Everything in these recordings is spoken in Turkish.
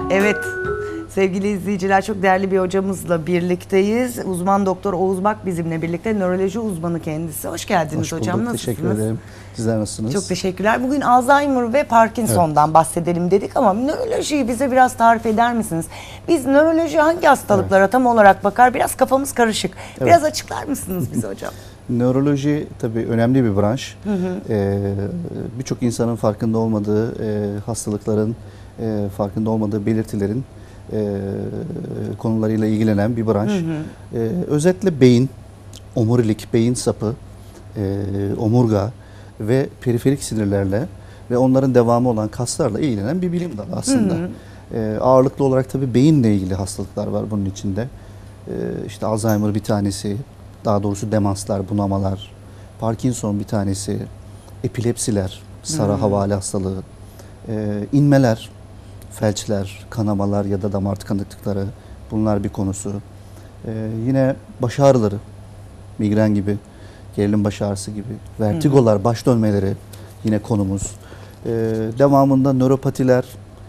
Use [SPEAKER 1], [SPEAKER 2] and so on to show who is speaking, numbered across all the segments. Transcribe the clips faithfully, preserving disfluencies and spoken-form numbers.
[SPEAKER 1] Evet, sevgili izleyiciler, çok değerli bir hocamızla birlikteyiz. Uzman doktor Oğuz Bak bizimle birlikte, nöroloji uzmanı kendisi. Hoş geldiniz
[SPEAKER 2] Hoş bulduk.
[SPEAKER 1] hocam. Nasılsınız?
[SPEAKER 2] Teşekkür ederim. Sizler nasılsınız?
[SPEAKER 1] Çok teşekkürler. Bugün Alzheimer ve Parkinson'dan evet. bahsedelim dedik ama nörolojiyi bize biraz tarif eder misiniz? Biz nöroloji hangi hastalıklara evet. tam olarak bakar? Biraz kafamız karışık. Evet. Biraz açıklar mısınız bize hocam?
[SPEAKER 2] Nöroloji tabii önemli bir branş. Hı hı. Ee, Birçok insanın farkında olmadığı e, hastalıkların, e, farkında olmadığı belirtilerin e, konularıyla ilgilenen bir branş. Hı hı. E, özetle beyin, omurilik, beyin sapı, e, omurga ve periferik sinirlerle ve onların devamı olan kaslarla ilgilenen bir bilim dalı aslında. Hı hı. E, ağırlıklı olarak tabii beyinle ilgili hastalıklar var bunun içinde. E, işte Alzheimer bir tanesi. Daha doğrusu demanslar, bunamalar, Parkinson bir tanesi, epilepsiler, sarı hmm. havale hastalığı, e, inmeler, felçler, kanamalar ya da damar tıkanıklıkları, bunlar bir konusu. E, yine baş ağrıları, migren gibi, gerilim baş ağrısı gibi, vertigolar, hmm. baş dönmeleri yine konumuz. E, devamında nöropatiler,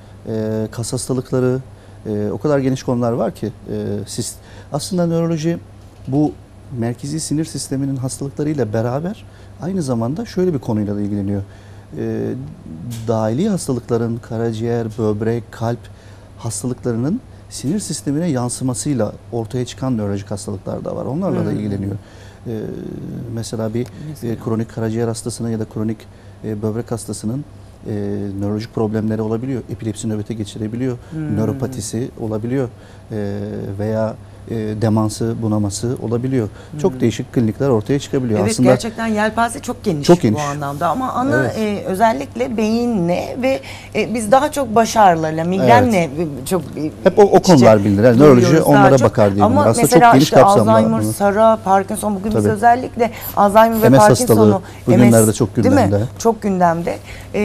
[SPEAKER 2] e, kas hastalıkları, e, o kadar geniş konular var ki. E, siz, aslında nöroloji bu merkezi sinir sisteminin hastalıklarıyla beraber aynı zamanda şöyle bir konuyla da ilgileniyor. E, dahili hastalıkların karaciğer, böbrek, kalp hastalıklarının sinir sistemine yansımasıyla ortaya çıkan nörolojik hastalıklar da var. Onlarla hmm. da ilgileniyor. E, mesela bir mesela. E, kronik karaciğer hastasının ya da kronik e, böbrek hastasının e, nörolojik problemleri olabiliyor. Epilepsi nöbeti geçirebiliyor. Hmm. Nöropatisi olabiliyor. E, veya E, demansı, bunaması olabiliyor. Hmm. Çok değişik klinikler ortaya çıkabiliyor.
[SPEAKER 1] Evet,
[SPEAKER 2] aslında
[SPEAKER 1] gerçekten yelpaze çok geniş,
[SPEAKER 2] çok geniş
[SPEAKER 1] bu anlamda ama ana
[SPEAKER 2] evet.
[SPEAKER 1] e, özellikle beyinle ve e, biz daha çok baş ağrılarıyla, migrenle evet. çok
[SPEAKER 2] hep o, o konular bilinir. Yani nöroloji onlara bakar diye bilinir. Aslında çok geniş
[SPEAKER 1] işte
[SPEAKER 2] kapsamlı.
[SPEAKER 1] Alzheimer, Sara, Parkinson, bugün
[SPEAKER 2] Tabii.
[SPEAKER 1] biz özellikle Alzheimer ve
[SPEAKER 2] M S
[SPEAKER 1] Parkinson'u
[SPEAKER 2] bugünlerde çok gündemde.
[SPEAKER 1] Çok gündemde.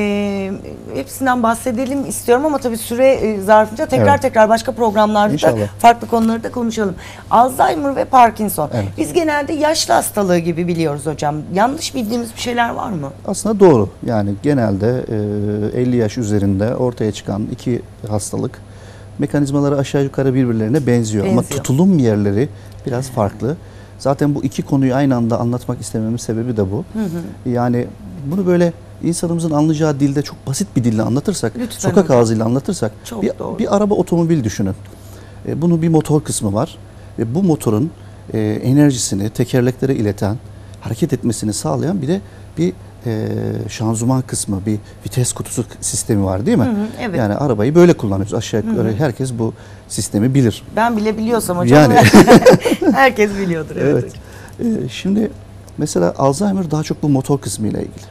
[SPEAKER 1] E, hepsinden bahsedelim istiyorum ama tabii süre e, zarfınca tekrar evet. tekrar başka programlarda İnşallah. da farklı konuları da konuşalım. Alzheimer ve Parkinson. Evet. Biz genelde yaşlı hastalığı gibi biliyoruz hocam. Yanlış bildiğimiz bir şeyler var mı?
[SPEAKER 2] Aslında doğru. Yani genelde e, elli yaş üzerinde ortaya çıkan iki hastalık mekanizmaları aşağı yukarı birbirlerine benziyor. benziyor. Ama tutulum yerleri biraz farklı. Zaten bu iki konuyu aynı anda anlatmak istememin sebebi de bu. Hı hı. Yani bunu böyle insanımızın anlayacağı dilde, çok basit bir dille anlatırsak, Lütfen sokak hocam. ağzıyla anlatırsak, çok bir, bir araba, otomobil düşünün. E, bunun bir motor kısmı var. Ve bu motorun e, enerjisini tekerleklere ileten, hareket etmesini sağlayan bir de bir e, şanzıman kısmı, bir vites kutusu sistemi var değil mi? Hı hı, evet. Yani arabayı böyle kullanıyoruz. Aşağı yukarı hı hı. herkes bu sistemi bilir.
[SPEAKER 1] Ben bile biliyorsam hocam. Yani herkes biliyordur. Evet.
[SPEAKER 2] evet. E, şimdi mesela Alzheimer daha çok bu motor kısmıyla ilgili.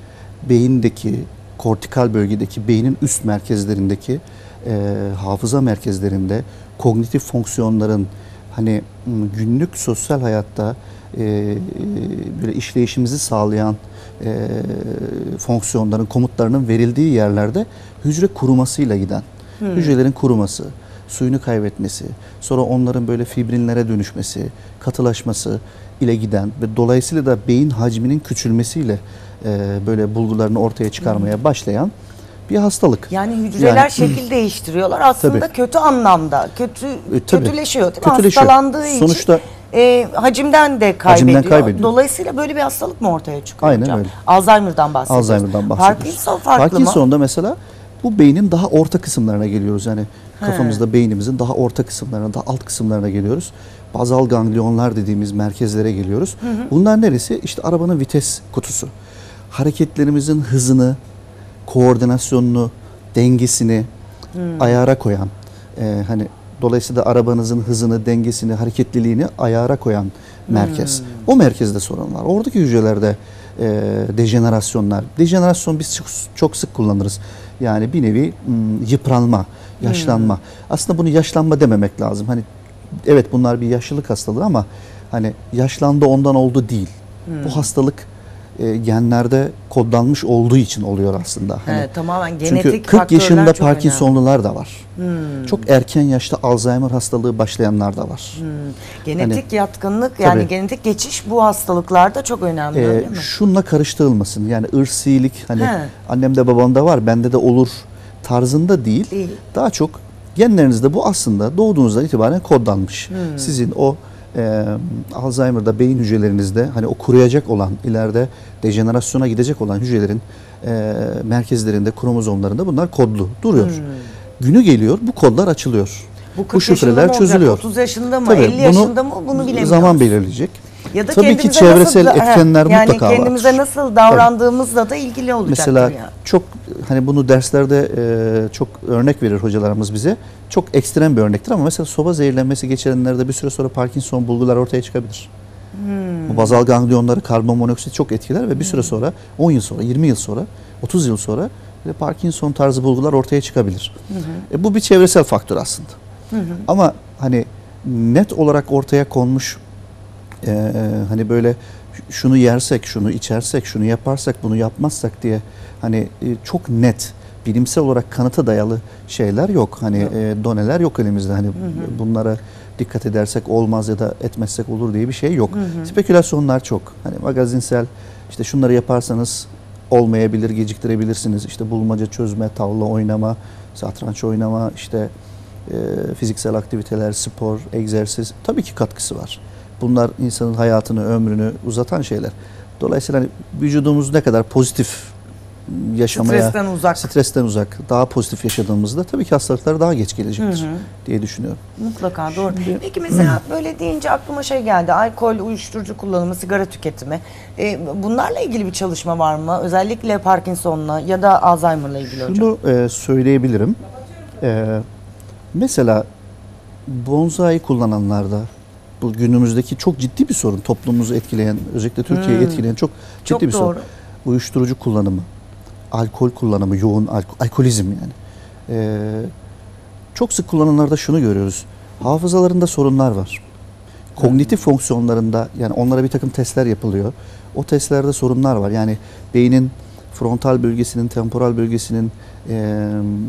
[SPEAKER 2] Beyindeki, kortikal bölgedeki, beynin üst merkezlerindeki e, hafıza merkezlerinde kognitif fonksiyonların, hani günlük sosyal hayatta e, böyle işleyişimizi sağlayan e, fonksiyonların, komutlarının verildiği yerlerde hücre kurumasıyla giden, hmm. hücrelerin kuruması, suyunu kaybetmesi, sonra onların böyle fibrinlere dönüşmesi, katılaşması ile giden ve dolayısıyla da beyin hacminin küçülmesiyle e, böyle bulgularını ortaya çıkarmaya hmm. başlayan bir hastalık.
[SPEAKER 1] Yani hücreler yani, şekil değiştiriyorlar. Aslında tabii. kötü anlamda. Kötü e, kötüleşiyor değil mi? Kötüleşiyor. Hastalandığı Sonuçta, için e, hacimden de kaybediyor. hacimden kaybediyor. Dolayısıyla böyle bir hastalık mı ortaya çıkıyor
[SPEAKER 2] Aynen
[SPEAKER 1] hocam?
[SPEAKER 2] Öyle.
[SPEAKER 1] Alzheimer'dan bahsediyoruz.
[SPEAKER 2] Alzheimer'dan bahsediyoruz.
[SPEAKER 1] Parkinson farklı mı?
[SPEAKER 2] Parkinson'da mesela bu beynin daha orta kısımlarına geliyoruz. Yani He. kafamızda beynimizin daha orta kısımlarına, daha alt kısımlarına geliyoruz. Bazal ganglionlar dediğimiz merkezlere geliyoruz. Hı hı. Bunlar neresi? İşte arabanın vites kutusu. Hareketlerimizin hızını, koordinasyonunu, dengesini hmm. ayara koyan, e, hani dolayısıyla arabanızın hızını, dengesini, hareketliliğini ayara koyan merkez. Hmm. O merkezde sorun var. Oradaki hücrelerde e, dejenerasyonlar. Dejenerasyon biz çok, çok sık kullanırız. Yani bir nevi m, yıpranma, yaşlanma. Hmm. Aslında bunu yaşlanma dememek lazım. Hani evet bunlar bir yaşlılık hastalığı ama hani yaşlandı ondan oldu değil. Hmm. Bu hastalık e, genlerde kodlanmış olduğu için oluyor aslında. Hani,
[SPEAKER 1] evet, tamamen genetik
[SPEAKER 2] çünkü kırk yaşında Parkinsonlular
[SPEAKER 1] önemli.
[SPEAKER 2] da var.
[SPEAKER 1] Hmm.
[SPEAKER 2] Çok erken yaşta Alzheimer hastalığı başlayanlar da var.
[SPEAKER 1] Hmm. Genetik hani, yatkınlık, yani tabii, genetik geçiş bu hastalıklarda çok önemli,
[SPEAKER 2] e,
[SPEAKER 1] değil mi?
[SPEAKER 2] Şunla karıştırılmasın. Yani ırsilik, hani
[SPEAKER 1] He.
[SPEAKER 2] annemde babamda var, bende de olur tarzında değil. değil. Daha çok genlerinizde bu aslında doğduğunuzdan itibaren kodlanmış. Hmm. Sizin o e, Alzheimer'da beyin hücrelerinizde hani o kuruyacak olan, ileride dejenerasyona gidecek olan hücrelerin e, merkezlerinde, kromozomlarında bunlar kodlu duruyor. Hmm. Günü geliyor, bu kodlar açılıyor.
[SPEAKER 1] Bu, bu şifreler çözülüyor. otuz yaşında mı,
[SPEAKER 2] Tabii,
[SPEAKER 1] elli yaşında mı bunu bilemiyoruz.
[SPEAKER 2] Zaman belirleyecek.
[SPEAKER 1] Ya da
[SPEAKER 2] tabii ki çevresel
[SPEAKER 1] nasıl,
[SPEAKER 2] etkenler
[SPEAKER 1] yani
[SPEAKER 2] mutlaka var.
[SPEAKER 1] Yani kendimize nasıl davrandığımızla evet. da ilgili olacak.
[SPEAKER 2] Mesela
[SPEAKER 1] yani.
[SPEAKER 2] çok hani bunu derslerde e, çok örnek verir hocalarımız bize. Çok ekstrem bir örnektir ama mesela soba zehirlenmesi geçirenlerde bir süre sonra Parkinson bulgular ortaya çıkabilir. Hmm. Bu bazal ganglionları, karbon monoksit çok etkiler ve bir süre sonra on yıl sonra, yirmi yıl sonra, otuz yıl sonra Parkinson tarzı bulgular ortaya çıkabilir. Hı hı. E, bu bir çevresel faktör aslında. Hı hı. Ama hani net olarak ortaya konmuş e, hani böyle şunu yersek, şunu içersek, şunu yaparsak, bunu yapmazsak diye hani e, çok net bilimsel olarak kanıta dayalı şeyler yok. Hani e, doneler yok elimizde. Hani hı hı. bunlara dikkat edersek olmaz ya da etmezsek olur diye bir şey yok. Hı hı. Spekülasyonlar çok. Hani magazinsel işte şunları yaparsanız olmayabilir, geciktirebilirsiniz. İşte bulmaca çözme, tavla oynama, satranç oynama, işte e, fiziksel aktiviteler, spor, egzersiz tabii ki katkısı var. Bunlar insanın hayatını, ömrünü uzatan şeyler. Dolayısıyla hani vücudumuz ne kadar pozitif yaşamaya,
[SPEAKER 1] stresten uzak,
[SPEAKER 2] stresten uzak, daha pozitif yaşadığımızda tabii ki hastalıklar daha geç gelecektir hı hı. diye düşünüyorum.
[SPEAKER 1] Mutlaka doğru. Şimdi, peki mesela hı. böyle deyince aklıma şey geldi. Alkol, uyuşturucu kullanımı, sigara tüketimi. E, bunlarla ilgili bir çalışma var mı? Özellikle Parkinson'la ya da Alzheimer'la ilgili hocam.
[SPEAKER 2] Şunu e, söyleyebilirim. E, mesela bonsai kullananlarda bu günümüzdeki çok ciddi bir sorun. Toplumumuzu etkileyen, özellikle Türkiye'yi hmm. etkileyen çok ciddi çok bir doğru. sorun. Uyuşturucu kullanımı, alkol kullanımı, yoğun alko alkolizm yani. Ee, çok sık kullananlarda şunu görüyoruz. Hafızalarında sorunlar var. Kognitif hmm. fonksiyonlarında yani onlara bir takım testler yapılıyor. O testlerde sorunlar var. Yani beynin frontal bölgesinin, temporal bölgesinin e,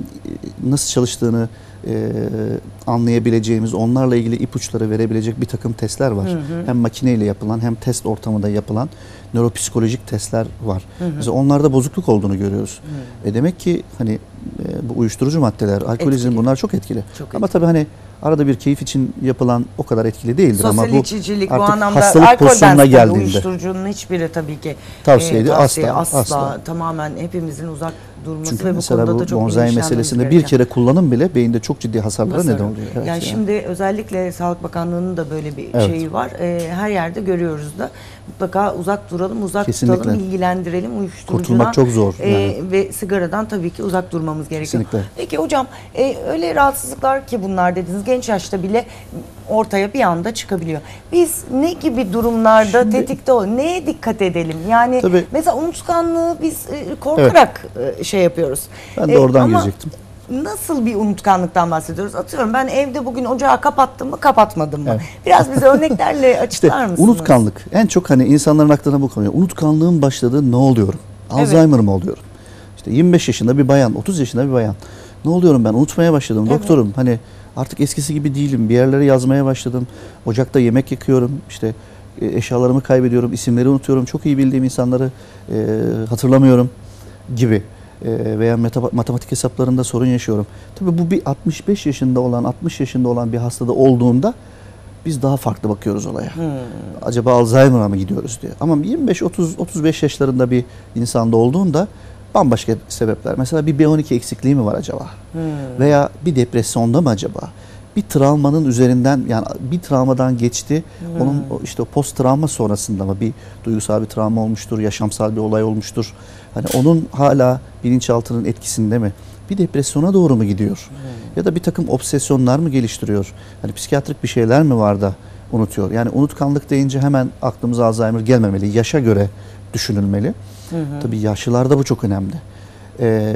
[SPEAKER 2] nasıl çalıştığını e, anlayabileceğimiz, onlarla ilgili ipuçları verebilecek bir takım testler var. Hı hı. Hem makineyle yapılan hem test ortamında yapılan nöropsikolojik testler var. Hı hı. Mesela onlarda bozukluk olduğunu görüyoruz. Hı. E demek ki hani e, bu uyuşturucu maddeler, alkolizm etkili. Bunlar çok etkili. Çok ama etkili. Tabii hani arada bir keyif için yapılan o kadar etkili değildir.
[SPEAKER 1] Sosyal
[SPEAKER 2] ama bu
[SPEAKER 1] içicilik,
[SPEAKER 2] artık
[SPEAKER 1] bu anlamda
[SPEAKER 2] hastalık pozisyonuna geldiğinde.
[SPEAKER 1] Uyuşturucunun hiçbiri tabii ki
[SPEAKER 2] tavsiyeli
[SPEAKER 1] e, tavsiye,
[SPEAKER 2] asla,
[SPEAKER 1] asla,
[SPEAKER 2] asla.
[SPEAKER 1] Tamamen hepimizin uzak durması
[SPEAKER 2] çünkü
[SPEAKER 1] ve bu konuda da çok
[SPEAKER 2] bonsai meselesinde gereken. Bir kere kullanım bile beyinde çok ciddi hasarlara Hasar. neden oluyor. Evet,
[SPEAKER 1] yani, yani şimdi özellikle Sağlık Bakanlığı'nın da böyle bir evet. şeyi var. E, her yerde görüyoruz da mutlaka uzak duralım, uzak Kesinlikle. tutalım, ilgilendirelim uyuşturucudan.
[SPEAKER 2] Kurtulmak çok zor. Yani.
[SPEAKER 1] E, ve sigaradan tabii ki uzak durmamız gerekiyor. Kesinlikle. Peki hocam e, öyle rahatsızlıklar ki bunlar dediniz genç yaşta bile ortaya bir anda çıkabiliyor. Biz ne gibi durumlarda Şimdi, tetikte ol, neye dikkat edelim? Yani tabii, mesela unutkanlığı biz e, korkarak evet. şey yapıyoruz.
[SPEAKER 2] Ben de oradan e, girecektim.
[SPEAKER 1] Nasıl bir unutkanlıktan bahsediyoruz? Atıyorum ben evde bugün ocağı kapattım mı kapatmadım mı? Evet. Biraz bize örneklerle açıklar işte, mısınız?
[SPEAKER 2] Unutkanlık. En çok hani insanların aklına bu konuyor. Unutkanlığın başladığı ne oluyorum? Alzheimer evet. mı oluyorum? İşte yirmi beş yaşında bir bayan, otuz yaşında bir bayan. Ne oluyorum ben? Unutmaya başladım. Evet. Doktorum hani artık eskisi gibi değilim. Bir yerlere yazmaya başladım. Ocakta yemek yakıyorum. İşte eşyalarımı kaybediyorum. İsimleri unutuyorum. Çok iyi bildiğim insanları e, hatırlamıyorum gibi. E, veya matematik hesaplarında sorun yaşıyorum. Tabii bu bir altmış beş yaşında olan, altmış yaşında olan bir hastada olduğunda biz daha farklı bakıyoruz olaya. Hmm. Acaba Alzheimer'a mı gidiyoruz diye. Ama yirmi beş otuz otuz beş yaşlarında bir insanda olduğunda bambaşka sebepler. Mesela bir B on iki eksikliği mi var acaba? Hmm. Veya bir depresyonda mı acaba? Bir travmanın üzerinden yani bir travmadan geçti. Hmm. Onun işte post travma sonrasında mı bir duygusal bir travma olmuştur, yaşamsal bir olay olmuştur. Hani onun hala bilinçaltının etkisinde mi? Bir depresyona doğru mu gidiyor? Hmm. Ya da bir takım obsesyonlar mı geliştiriyor? Hani psikiyatrik bir şeyler mi var da unutuyor? Yani unutkanlık deyince hemen aklımıza Alzheimer gelmemeli. Yaşa göre düşünülmeli. Hı hı. Tabii yaşlılarda bu çok önemli. Ee,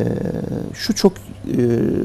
[SPEAKER 2] şu çok e,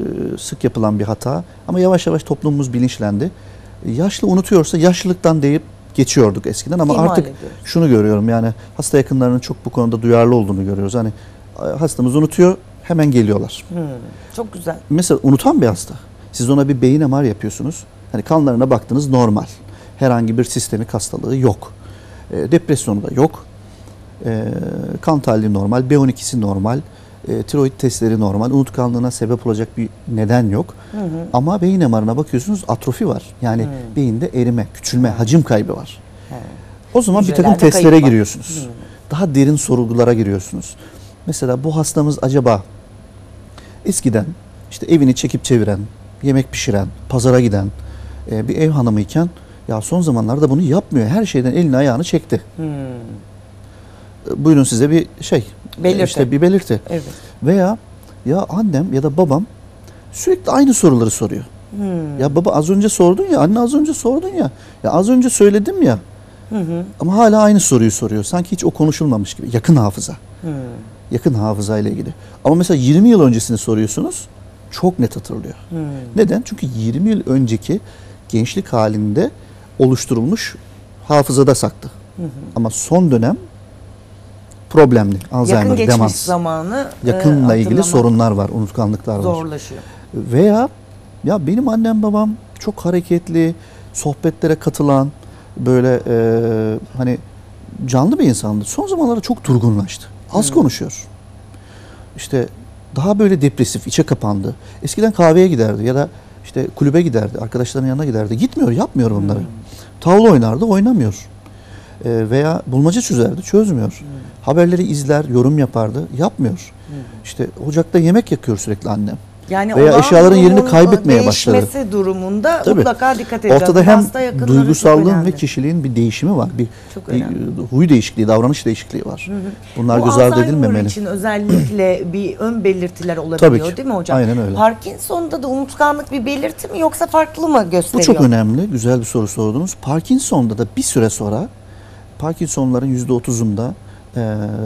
[SPEAKER 2] sık yapılan bir hata ama yavaş yavaş toplumumuz bilinçlendi. Yaşlı unutuyorsa yaşlılıktan deyip geçiyorduk eskiden ama İmal artık ediyoruz. Şunu görüyorum yani hasta yakınlarının çok bu konuda duyarlı olduğunu görüyoruz. Hani hastamız unutuyor hemen geliyorlar. Hmm,
[SPEAKER 1] çok güzel.
[SPEAKER 2] Mesela unutan bir hasta. Siz ona bir beyin M R yapıyorsunuz. Hani kanlarına baktınız normal. Herhangi bir sistemik hastalığı yok. E, depresyonu da yok. E, kan tahlili normal. B on ikisi normal. E, tiroid testleri normal. Unutkanlığına sebep olacak bir neden yok. Hı hı. Ama beyin M R'ına bakıyorsunuz atrofi var. Yani hı. beyinde erime, küçülme, hacim kaybı var. Hı. O zaman bir takım testlere giriyorsunuz. Hı. Daha derin sorgulara giriyorsunuz. Mesela bu hastamız acaba eskiden işte evini çekip çeviren, yemek pişiren, pazara giden e, bir ev hanımıyken ya son zamanlarda bunu yapmıyor. Her şeyden elini ayağını çekti. Hmm. Buyurun size bir şey.
[SPEAKER 1] Belirti.
[SPEAKER 2] İşte bir belirti.
[SPEAKER 1] Evet.
[SPEAKER 2] Veya ya annem ya da babam sürekli aynı soruları soruyor. Hmm. Ya baba az önce sordun ya, anne az önce sordun ya. Ya az önce söyledim ya. Hı hı. Ama hala aynı soruyu soruyor. Sanki hiç o konuşulmamış gibi. Yakın hafıza. Hmm. Yakın hafıza ile ilgili. Ama mesela yirmi yıl öncesini soruyorsunuz. Çok net hatırlıyor. Hmm. Neden? Çünkü yirmi yıl önceki gençlik halinde oluşturulmuş hafızada saklı. Hı hı. Ama son dönem problemli. Alzheimer,
[SPEAKER 1] yakın geçmiş
[SPEAKER 2] demans.
[SPEAKER 1] zamanı
[SPEAKER 2] yakınla e, ilgili sorunlar var, unutkanlıklar var.
[SPEAKER 1] Zorlaşıyor.
[SPEAKER 2] Veya ya benim annem babam çok hareketli, sohbetlere katılan, böyle e, hani canlı bir insandı. Son zamanlarda çok durgunlaştı. Az hmm. konuşuyor. İşte daha böyle depresif, içe kapandı. Eskiden kahveye giderdi ya da işte kulübe giderdi, arkadaşlarının yanına giderdi. Gitmiyor, yapmıyor bunları. Hmm. Tavla oynardı, oynamıyor. E, veya bulmaca çözerdi, çözmüyor. Hmm. Haberleri izler, yorum yapardı, yapmıyor. Hmm. İşte ocakta yemek yakıyor sürekli annem.
[SPEAKER 1] Yani
[SPEAKER 2] veya eşyaların yerini kaybetmeye başladı.
[SPEAKER 1] Değişmesi durumunda
[SPEAKER 2] Tabii.
[SPEAKER 1] mutlaka dikkat edeceğiz.
[SPEAKER 2] Ortada hem duygusallığın ve kişiliğin bir değişimi var. Bir, bir huy değişikliği, davranış değişikliği var. Hı hı. Bunlar
[SPEAKER 1] bu
[SPEAKER 2] göz ardı edilmemeli.
[SPEAKER 1] Bu için özellikle bir ön belirtiler olabiliyor değil mi hocam?
[SPEAKER 2] Aynen öyle.
[SPEAKER 1] Parkinson'da da unutkanlık bir belirti mi yoksa farklı mı gösteriyor?
[SPEAKER 2] Bu çok önemli. Güzel bir soru sordunuz. Parkinson'da da bir süre sonra Parkinson'ların yüzde otuzunda e,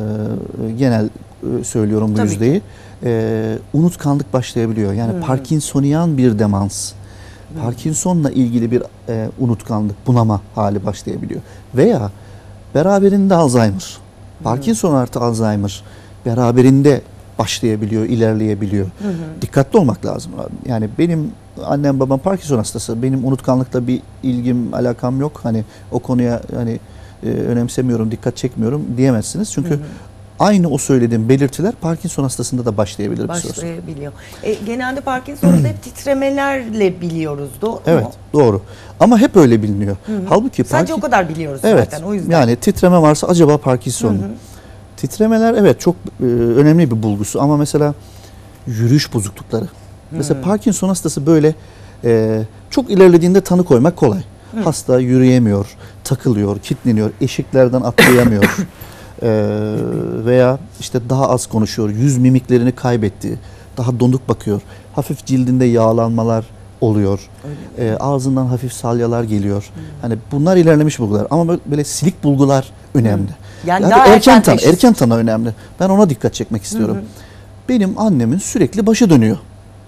[SPEAKER 2] genel e, söylüyorum bu Tabii yüzdeyi. E, unutkanlık başlayabiliyor. Yani hmm. Parkinsonian bir demans. Hmm. Parkinson'la ilgili bir e, unutkanlık, bunama hali başlayabiliyor. Veya beraberinde Alzheimer. Hmm. Parkinson artı Alzheimer beraberinde başlayabiliyor, ilerleyebiliyor. Hmm. Dikkatli olmak lazım. Yani benim annem babam Parkinson hastası. Benim unutkanlıkla bir ilgim, alakam yok. Hani o konuya hani e, önemsemiyorum, dikkat çekmiyorum diyemezsiniz. Çünkü hmm. aynı o söylediğim belirtiler Parkinson hastasında da başlayabilir.
[SPEAKER 1] Başlayabiliyor. E, genelde Parkinson'da hep titremelerle biliyoruz. Doğru
[SPEAKER 2] evet, mu? Doğru. Ama hep öyle biliniyor. Hı hı. Halbuki
[SPEAKER 1] sadece Parkin... o kadar biliyoruz
[SPEAKER 2] evet,
[SPEAKER 1] zaten. O yüzden.
[SPEAKER 2] Yani titreme varsa acaba Parkinson mu? Titremeler evet çok e, önemli bir bulgusu ama mesela yürüyüş bozuklukları. Hı. Mesela Parkinson hastası böyle e, çok ilerlediğinde tanı koymak kolay. Hı. Hasta yürüyemiyor, takılıyor, kilitleniyor, eşiklerden atlayamıyor. Ee, veya işte daha az konuşuyor, yüz mimiklerini kaybetti, daha donuk bakıyor, hafif cildinde yağlanmalar oluyor, ee, ağzından hafif salyalar geliyor. Hmm. Hani bunlar ilerlemiş bulgular ama böyle, böyle silik bulgular önemli. Hmm.
[SPEAKER 1] Yani,
[SPEAKER 2] yani
[SPEAKER 1] daha
[SPEAKER 2] erken tanı, erken tanı önemli. Ben ona dikkat çekmek istiyorum. Hmm. Benim annemin sürekli başı dönüyor.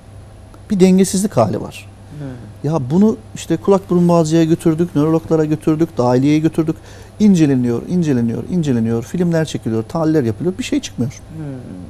[SPEAKER 2] Bir dengesizlik hali var. Hmm. Ya bunu işte kulak burun boğazcıya götürdük, nörologlara götürdük, dahiliyeye götürdük. İnceleniyor, inceleniyor, inceleniyor, filmler çekiliyor, tahliller yapılıyor, bir şey çıkmıyor. Hmm.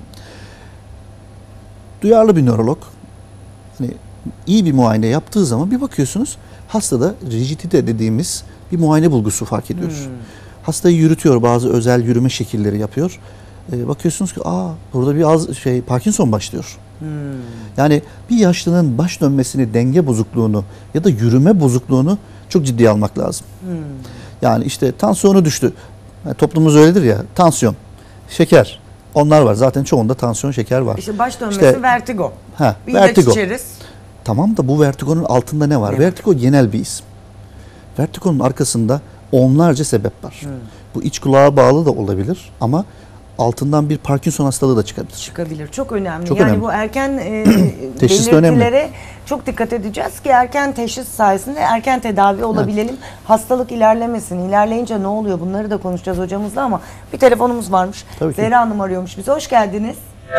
[SPEAKER 2] Duyarlı bir nörolog, hani iyi bir muayene yaptığı zaman bir bakıyorsunuz hastada rigidite dediğimiz bir muayene bulgusu fark ediyoruz. Hmm. Hastayı yürütüyor, bazı özel yürüme şekilleri yapıyor. Ee, bakıyorsunuz ki aa burada bir az şey Parkinson başlıyor. Hmm. Yani bir yaşlının baş dönmesini, denge bozukluğunu ya da yürüme bozukluğunu çok ciddiye almak lazım. Hmm. Yani işte tansiyonu düştü. Yani toplumumuz öyledir ya, tansiyon, şeker. Onlar var. Zaten çoğunda tansiyon, şeker var.
[SPEAKER 1] İşte baş dönmesi
[SPEAKER 2] işte,
[SPEAKER 1] vertigo.
[SPEAKER 2] Ha,
[SPEAKER 1] bir
[SPEAKER 2] vertigo.
[SPEAKER 1] içeriz.
[SPEAKER 2] Tamam da bu vertigonun altında ne var? Evet. Vertigo genel bir isim. Vertigonun arkasında onlarca sebep var. Hmm. Bu iç kulağa bağlı da olabilir ama altından bir Parkinson hastalığı da çıkabilir.
[SPEAKER 1] Çıkabilir. Çok önemli.
[SPEAKER 2] Çok
[SPEAKER 1] yani
[SPEAKER 2] önemli.
[SPEAKER 1] bu erken e, belirtilere çok dikkat edeceğiz ki erken teşhis sayesinde erken tedavi olabilelim. Evet. Hastalık ilerlemesin. İlerleyince ne oluyor? Bunları da konuşacağız hocamızla ama bir telefonumuz varmış. Zehra Hanım arıyormuş bizi. Hoş geldiniz.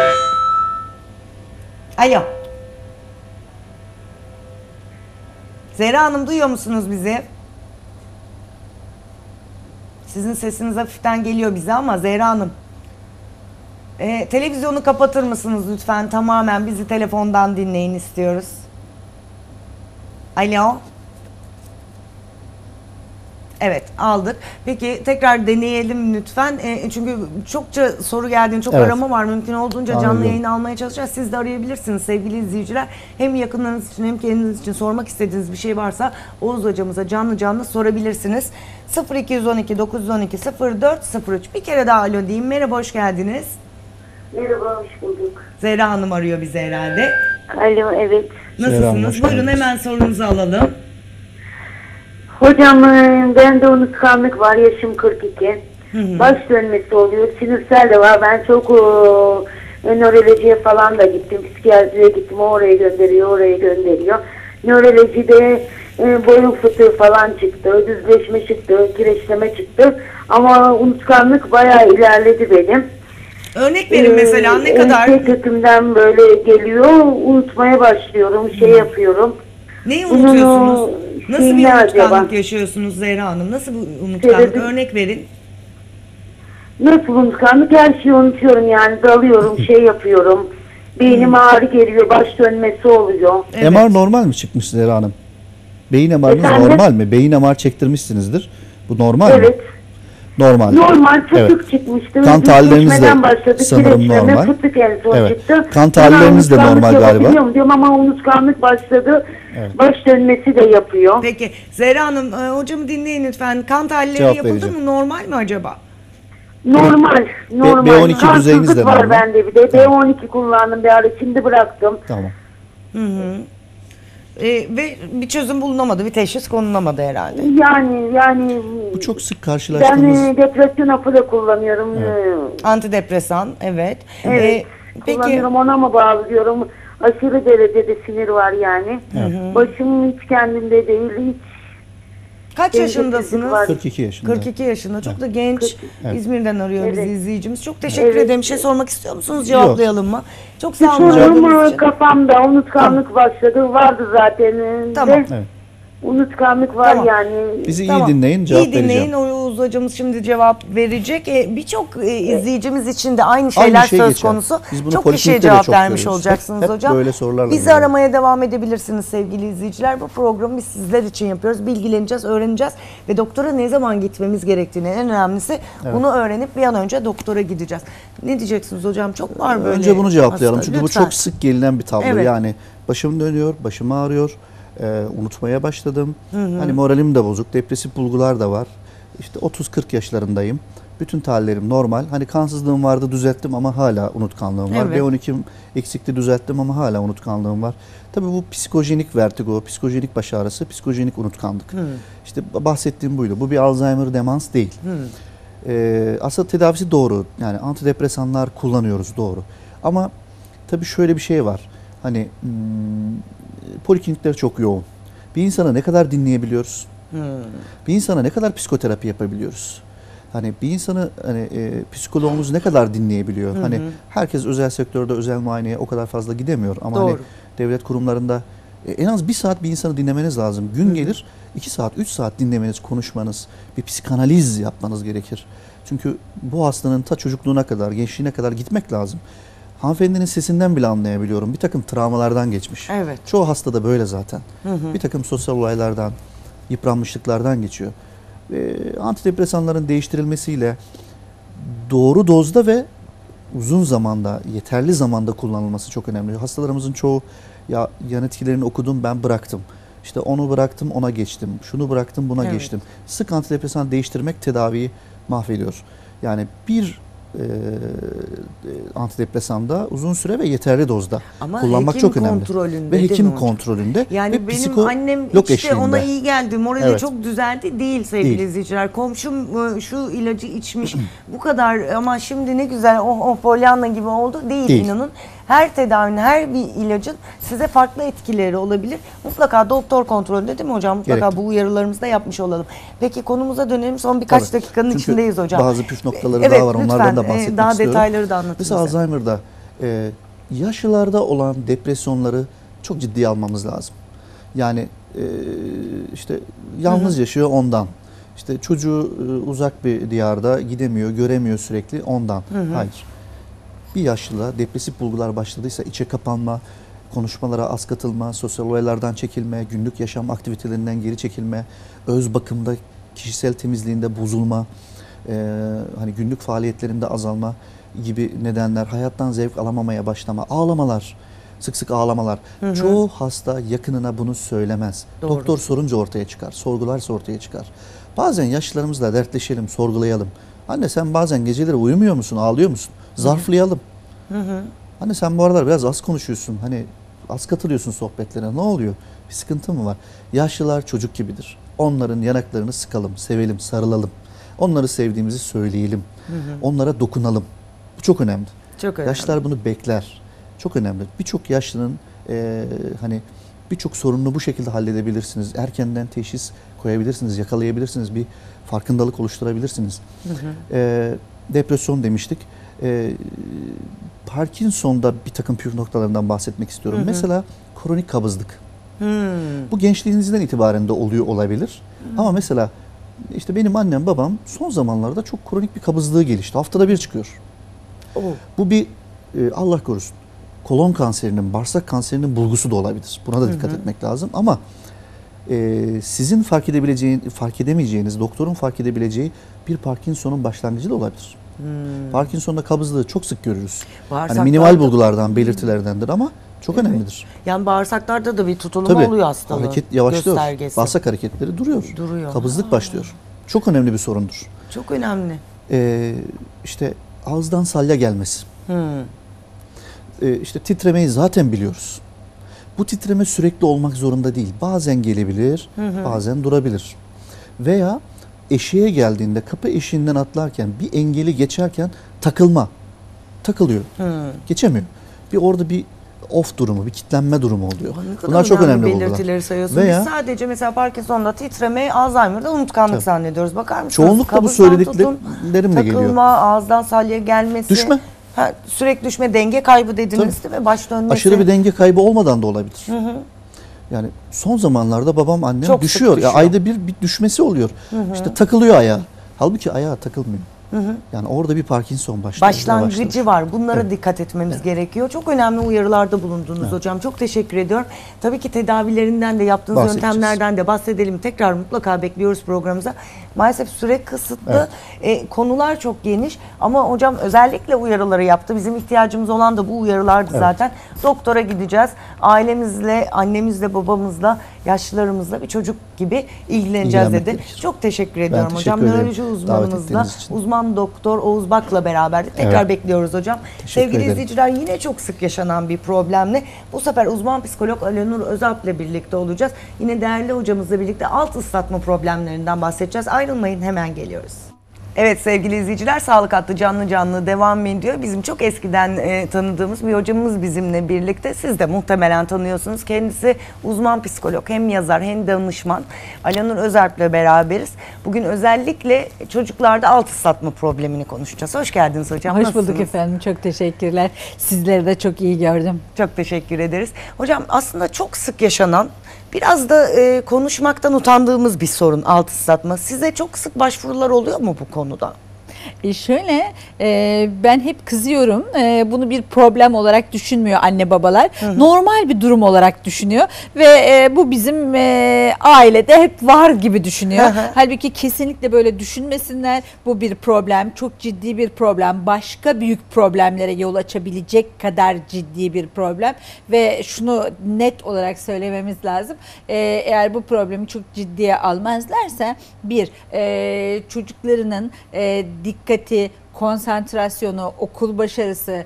[SPEAKER 1] Alo. Zehra Hanım duyuyor musunuz bizi? Sizin sesiniz hafiften geliyor bize ama Zehra Hanım. Ee, televizyonu kapatır mısınız lütfen? Tamamen bizi telefondan dinleyin istiyoruz. Alo. Evet, aldık. Peki tekrar deneyelim lütfen. E, çünkü çokça soru geldiğini, çok
[SPEAKER 2] Evet.
[SPEAKER 1] arama var. Mümkün olduğunca canlı
[SPEAKER 2] Anladım.
[SPEAKER 1] yayın almaya çalışacağız. Siz de arayabilirsiniz sevgili izleyiciler. Hem yakınlarınız için hem kendiniz için sormak istediğiniz bir şey varsa Oğuz hocamıza canlı canlı sorabilirsiniz. sıfır iki on iki dokuz on iki sıfır dört sıfır üç. Bir kere daha alo diyeyim. Merhaba, hoş geldiniz.
[SPEAKER 3] Merhaba, hoş bulduk.
[SPEAKER 1] Zehra Hanım arıyor bizi herhalde.
[SPEAKER 3] Alo, evet.
[SPEAKER 2] Zehra Hanım,
[SPEAKER 1] Nasılsınız?
[SPEAKER 2] hoş
[SPEAKER 1] Buyurun,
[SPEAKER 2] geldiniz.
[SPEAKER 1] hemen sorunuzu alalım.
[SPEAKER 3] Hocam, ben de unutkanlık var, yaşım kırk iki. Baş dönmesi oluyor, sinirsel de var. Ben çok e, nörolojiye falan da gittim, psikiyatriye gittim. O oraya gönderiyor, oraya gönderiyor. Nörolojide e, boyun fıtığı falan çıktı, düzleşme çıktı, kireçleme çıktı. Ama unutkanlık bayağı ilerledi benim.
[SPEAKER 1] Örnek verin mesela, ne
[SPEAKER 3] Ee,
[SPEAKER 1] kadar,
[SPEAKER 3] ense kökümden böyle geliyor, unutmaya başlıyorum, şey yapıyorum.
[SPEAKER 1] neyi
[SPEAKER 3] Bunu
[SPEAKER 1] unutuyorsunuz? Nasıl bir
[SPEAKER 3] ne
[SPEAKER 1] unutkanlık
[SPEAKER 3] acaba?
[SPEAKER 1] yaşıyorsunuz Zehra Hanım? Nasıl bir unutkanlık?
[SPEAKER 3] Sebebi-
[SPEAKER 1] Örnek verin.
[SPEAKER 3] Nasıl unutkanlık? Her şeyi unutuyorum yani, dalıyorum, şey yapıyorum. Beynime ağrı geliyor, baş dönmesi oluyor.
[SPEAKER 1] Evet.
[SPEAKER 2] M R normal mi çıkmış Zehra Hanım? Beyin M R'ınız
[SPEAKER 3] Efendim?
[SPEAKER 2] normal mi? Beyin M R çektirmişsinizdir. Bu normal mi?
[SPEAKER 3] Evet,
[SPEAKER 2] Normal.
[SPEAKER 3] normal fıtık
[SPEAKER 2] Evet.
[SPEAKER 3] çıkmıştı.
[SPEAKER 2] Kan tahlilleriniz de
[SPEAKER 3] Düşmeden başladı,
[SPEAKER 2] sanırım
[SPEAKER 3] kireçleme,
[SPEAKER 2] normal.
[SPEAKER 3] fıtık en son
[SPEAKER 2] Evet.
[SPEAKER 3] çıktı.
[SPEAKER 2] Kan tahlilleriniz de
[SPEAKER 3] Bana
[SPEAKER 2] normal
[SPEAKER 3] unutkanlık
[SPEAKER 2] galiba.
[SPEAKER 3] yapabiliyorum diyorum ama unutkanlık başladı.
[SPEAKER 2] Evet.
[SPEAKER 3] Baş dönmesi de yapıyor.
[SPEAKER 1] Peki Zehra Hanım, e, hocamı dinleyin lütfen. Kan tahlilleri
[SPEAKER 2] Cevap
[SPEAKER 1] yapıldı
[SPEAKER 2] vereceğim.
[SPEAKER 1] mı? Normal mi acaba?
[SPEAKER 3] Normal, normal.
[SPEAKER 2] B on iki
[SPEAKER 3] Kansızlık
[SPEAKER 2] düzeyiniz de
[SPEAKER 3] var
[SPEAKER 2] normal.
[SPEAKER 3] bende bir de. B on iki kullandım bir ara, şimdi bıraktım.
[SPEAKER 2] Tamam.
[SPEAKER 1] Hı hı. E, ve bir çözüm bulunamadı, bir teşhis konulamadı herhalde.
[SPEAKER 3] Yani yani
[SPEAKER 2] Bu çok sık
[SPEAKER 3] ben
[SPEAKER 2] karşılaştığımız...
[SPEAKER 3] e, depresyon hapı da kullanıyorum. Ee,
[SPEAKER 1] Antidepresan, evet.
[SPEAKER 3] Evet.
[SPEAKER 1] E, peki,
[SPEAKER 3] Kullanıyorum, ona mı bağlıyorum? Aşırı derecede sinir var yani. Başım hiç kendimde değil, hiç.
[SPEAKER 1] kaç
[SPEAKER 3] dengesizlik
[SPEAKER 1] yaşındasınız?
[SPEAKER 3] var.
[SPEAKER 2] kırk iki yaşında.
[SPEAKER 1] kırk iki yaşında. Çok da genç.
[SPEAKER 2] Evet.
[SPEAKER 1] İzmir'den arıyor bizi
[SPEAKER 3] Evet.
[SPEAKER 1] izleyicimiz. Çok teşekkür
[SPEAKER 3] Evet.
[SPEAKER 1] ederim. Bir şey sormak istiyor musunuz? Cevaplayalım mı? Çok sağ olun.
[SPEAKER 3] Sorum
[SPEAKER 1] aradığınız için.
[SPEAKER 3] kafamda, unutkanlık başladı. Vardı zaten. e,
[SPEAKER 1] Tamam.
[SPEAKER 3] de
[SPEAKER 2] Evet.
[SPEAKER 3] Unutkanlık var
[SPEAKER 1] Tamam.
[SPEAKER 3] yani.
[SPEAKER 2] Bizi
[SPEAKER 1] Tamam.
[SPEAKER 2] iyi dinleyin, cevap
[SPEAKER 1] İyi dinleyin.
[SPEAKER 2] vereceğim.
[SPEAKER 1] Oğuz hocamız şimdi cevap verecek. E, Birçok e, izleyicimiz için de aynı şeyler
[SPEAKER 2] şey
[SPEAKER 1] söz
[SPEAKER 2] geçer.
[SPEAKER 1] konusu.
[SPEAKER 2] Biz bunu
[SPEAKER 1] Çok kişiye
[SPEAKER 2] poliklinikte de
[SPEAKER 1] cevap
[SPEAKER 2] çok
[SPEAKER 1] vermiş
[SPEAKER 2] görüyoruz.
[SPEAKER 1] olacaksınız
[SPEAKER 2] Hep
[SPEAKER 1] hocam.
[SPEAKER 2] böyle sorularla
[SPEAKER 1] Bizi
[SPEAKER 2] geliyor.
[SPEAKER 1] aramaya devam edebilirsiniz sevgili izleyiciler. Bu programı biz sizler için yapıyoruz. Bilgileneceğiz, öğreneceğiz ve doktora ne zaman gitmemiz gerektiğini, en önemlisi bunu öğrenip bir an önce doktora gideceğiz. Ne diyeceksiniz hocam? Çok var böyle.
[SPEAKER 2] Önce bunu cevaplayalım
[SPEAKER 1] hasta.
[SPEAKER 2] çünkü
[SPEAKER 1] Lütfen.
[SPEAKER 2] bu çok sık gelinen bir tablo.
[SPEAKER 1] Evet.
[SPEAKER 2] Yani başım dönüyor, başım ağrıyor, e, unutmaya başladım. Hani moralim de bozuk, depresif bulgular da var. İşte otuz kırk yaşlarındayım. Bütün tahlillerim normal. Hani kansızlığım vardı, düzelttim ama hala unutkanlığım var.
[SPEAKER 1] Evet.
[SPEAKER 2] B on ikim eksikti, düzelttim ama hala unutkanlığım var. Tabii bu psikojenik vertigo, psikojenik baş ağrısı, psikojenik unutkanlık. İşte bahsettiğim buydu. Bu bir Alzheimer demans değil. Ee, aslında tedavisi doğru. Yani antidepresanlar kullanıyoruz, doğru. Ama tabii şöyle bir şey var. Hani hmm, poliklinikler çok yoğun. Bir insana ne kadar dinleyebiliyoruz? Bir insana ne kadar psikoterapi yapabiliyoruz? Hani bir insanı hani e, psikoloğumuz ne kadar dinleyebiliyor? Hani herkes özel sektörde özel muayeneye o kadar fazla gidemiyor ama hani
[SPEAKER 1] Doğru.
[SPEAKER 2] devlet kurumlarında e, en az bir saat bir insanı dinlemeniz lazım. Gün gelir iki saat, üç saat dinlemeniz, konuşmanız, bir psikanaliz yapmanız gerekir. Çünkü bu hastanın ta çocukluğuna kadar, gençliğine kadar gitmek lazım. Hanımefendinin sesinden bile anlayabiliyorum. Bir takım travmalardan geçmiş.
[SPEAKER 1] Evet.
[SPEAKER 2] Çoğu hasta da böyle zaten. Bir takım sosyal olaylardan, yıpranmışlıklardan geçiyor. E, antidepresanların değiştirilmesiyle doğru dozda ve uzun zamanda, yeterli zamanda kullanılması çok önemli. Hastalarımızın çoğu ya yan etkilerini okudum, ben bıraktım. İşte onu bıraktım, ona geçtim. Şunu bıraktım, buna
[SPEAKER 1] Evet.
[SPEAKER 2] geçtim. Sık antidepresan değiştirmek tedaviyi mahvediyor. Yani bir e, antidepresanda uzun süre ve yeterli dozda
[SPEAKER 1] Ama
[SPEAKER 2] kullanmak
[SPEAKER 1] hekim
[SPEAKER 2] çok önemli.
[SPEAKER 1] kontrolünde
[SPEAKER 2] Ve
[SPEAKER 1] değil
[SPEAKER 2] hekim
[SPEAKER 1] mi hocam?
[SPEAKER 2] kontrolünde
[SPEAKER 1] Yani
[SPEAKER 2] ve
[SPEAKER 1] benim
[SPEAKER 2] psikolog
[SPEAKER 1] annem işte
[SPEAKER 2] eşliğinde.
[SPEAKER 1] ona iyi geldi, morali
[SPEAKER 2] Evet.
[SPEAKER 1] çok düzeldi değil sevgili
[SPEAKER 2] Değil.
[SPEAKER 1] izleyiciler. Komşum e, şu ilacı içmiş bu kadar ama şimdi ne güzel oh oh Pollyanna gibi oldu değil,
[SPEAKER 2] Değil.
[SPEAKER 1] inanın. Her tedavinin, her bir ilacın size farklı etkileri olabilir. Mutlaka doktor kontrolünde değil mi hocam? Mutlaka
[SPEAKER 2] Gerekli.
[SPEAKER 1] bu uyarılarımızı da yapmış olalım. Peki konumuza dönelim. Son birkaç
[SPEAKER 2] Tabii.
[SPEAKER 1] dakikanın
[SPEAKER 2] Çünkü
[SPEAKER 1] içindeyiz hocam.
[SPEAKER 2] bazı püf noktaları
[SPEAKER 1] Evet,
[SPEAKER 2] daha var.
[SPEAKER 1] lütfen,
[SPEAKER 2] Onlardan da
[SPEAKER 1] e,
[SPEAKER 2] bahsetmek
[SPEAKER 1] daha
[SPEAKER 2] istiyorum.
[SPEAKER 1] detayları da anlatın
[SPEAKER 2] Mesela
[SPEAKER 1] bize.
[SPEAKER 2] Alzheimer'da e, yaşlılarda olan depresyonları çok ciddiye almamız lazım. Yani e, işte yalnız yaşıyor ondan. İşte çocuğu e, uzak bir diyarda gidemiyor, göremiyor sürekli ondan. Hayır. Bir yaşlıda depresif bulgular başladıysa içe kapanma, konuşmalara az katılma, sosyal olaylardan çekilme, günlük yaşam aktivitelerinden geri çekilme, öz bakımda kişisel temizliğinde bozulma, e, hani günlük faaliyetlerinde azalma gibi nedenler, hayattan zevk alamamaya başlama, ağlamalar, sık sık ağlamalar. Hı hı. Çoğu hasta yakınına bunu söylemez. Doğru. Doktor sorunca ortaya çıkar, sorgularsa ortaya çıkar. Bazen yaşlılarımızla dertleşelim, sorgulayalım. Anne sen bazen geceleri uyumuyor musun, ağlıyor musun? Zarflayalım. Hı hı. Anne sen bu aralar biraz az konuşuyorsun, hani az katılıyorsun sohbetlere, ne oluyor? Bir sıkıntı mı var? Yaşlılar çocuk gibidir. Onların yanaklarını sıkalım, sevelim, sarılalım. Onları sevdiğimizi söyleyelim. Hı hı. Onlara dokunalım. Bu çok önemli. Çok önemli. Yaşlılar bunu bekler. Çok önemli. Birçok yaşlının e, hani birçok sorununu bu şekilde halledebilirsiniz. Erkenden teşhis koyabilirsiniz, yakalayabilirsiniz. Bir farkındalık oluşturabilirsiniz. Hı hı. E, depresyon demiştik. E, Parkinson'da bir takım püf noktalarından bahsetmek istiyorum. Hı hı. Mesela kronik kabızlık. Hmm. Bu gençliğinizden itibaren de oluyor olabilir. Hmm. Ama mesela işte benim annem babam son zamanlarda çok kronik bir kabızlığı gelişti. Haftada bir çıkıyor. Oh. Bu bir e, Allah korusun kolon kanserinin, bağırsak kanserinin bulgusu da olabilir. Buna da hmm. dikkat etmek lazım. Ama e, sizin fark edebileceğiniz, fark edemeyeceğiniz, doktorun fark edebileceği bir Parkinson'un başlangıcı da olabilir. Hmm. Parkinson'da kabızlığı çok sık görürüz. Hani minimal bulgulardan, belirtilerdendir ama çok evet. önemlidir.
[SPEAKER 1] Yani bağırsaklarda da bir tutulma Tabii, oluyor hastalığın.
[SPEAKER 2] Hareket yavaşlıyor. Bağırsak hareketleri duruyor. duruyor. Kabızlık Aa. başlıyor. Çok önemli bir sorundur.
[SPEAKER 1] Çok önemli.
[SPEAKER 2] Ee, işte ağızdan salya gelmesi. Hmm. Ee, işte titremeyi zaten biliyoruz. Bu titreme sürekli olmak zorunda değil. Bazen gelebilir, hı hı. bazen durabilir. Veya eşiğe geldiğinde kapı eşiğinden atlarken bir engeli geçerken takılma. Takılıyor. Hı. Geçemiyor. Bir orada bir off durumu, bir kitlenme durumu oluyor. Bunlar çok önemli
[SPEAKER 1] belirtileri sayıyorsunuz. Veya, Biz sadece mesela Parkinson'da titreme, Alzheimer'da unutkanlık tabii. zannediyoruz. Bakar mısınız?
[SPEAKER 2] Çoğunlukla bu söylediklerimle geliyor.
[SPEAKER 1] Takılma, ağızdan salya gelmesi.
[SPEAKER 2] Düşme.
[SPEAKER 1] Ha, sürekli düşme, denge kaybı dediniz tabii. değil mi? Baş dönmesi.
[SPEAKER 2] Aşırı bir denge kaybı olmadan da olabilir. Hı hı. Yani son zamanlarda babam annem çok düşüyor. düşüyor. Ya ayda bir bir düşmesi oluyor. Hı hı. İşte takılıyor ayağa. Halbuki ayağa takılmıyor. Hı hı. Yani orada bir Parkinson başlıyor.
[SPEAKER 1] Başlangıcı var. Bunlara evet. dikkat etmemiz evet. gerekiyor. Çok önemli uyarılarda bulundunuz evet. hocam. Çok teşekkür ediyorum. Tabii ki tedavilerinden de yaptığınız yöntemlerden de bahsedelim. Tekrar mutlaka bekliyoruz programımıza. Maalesef süre kısıtlı. Evet. E, konular çok geniş. Ama hocam özellikle uyarıları yaptı. Bizim ihtiyacımız olan da bu uyarılardı evet. zaten. Doktora gideceğiz. Ailemizle, annemizle, babamızla, yaşlılarımızla bir çocuk gibi ilgileneceğiz dedi. Gerekir. Çok teşekkür ediyorum teşekkür hocam. Nöroloji uzmanımızla, uzman doktor Oğuz Bak'la beraber tekrar evet. bekliyoruz hocam. Teşekkür Sevgili ederim. izleyiciler, yine çok sık yaşanan bir problemle bu sefer uzman psikolog Alanur Özalp ile birlikte olacağız. Yine değerli hocamızla birlikte alt ıslatma problemlerinden bahsedeceğiz. Ayrılmayın, hemen geliyoruz. Evet sevgili izleyiciler, Sağlık Hattı canlı canlı devam ediyor. Bizim çok eskiden e, tanıdığımız bir hocamız bizimle birlikte. Siz de muhtemelen tanıyorsunuz. Kendisi uzman psikolog, hem yazar hem danışman. Alanur Özalp ile beraberiz. Bugün özellikle çocuklarda alt ıslatma problemini konuşacağız. Hoş geldiniz hocam.
[SPEAKER 4] Hoş Nasılsınız? bulduk efendim. Çok teşekkürler. Sizleri de çok iyi gördüm.
[SPEAKER 1] Çok teşekkür ederiz. Hocam aslında çok sık yaşanan, biraz da e, konuşmaktan utandığımız bir sorun alt ıslatma. Size çok sık başvurular oluyor mu bu konuda?
[SPEAKER 4] E şöyle e, ben hep kızıyorum, e, bunu bir problem olarak düşünmüyor anne babalar, hı hı. normal bir durum olarak düşünüyor ve e, bu bizim e, ailede hep var gibi düşünüyor. Hı hı. Halbuki kesinlikle böyle düşünmesinler. Bu bir problem, çok ciddi bir problem, başka büyük problemlere yol açabilecek kadar ciddi bir problem ve şunu net olarak söylememiz lazım. E, eğer bu problemi çok ciddiye almazlarsa bir e, çocuklarının e, dikkati, konsantrasyonu, okul başarısı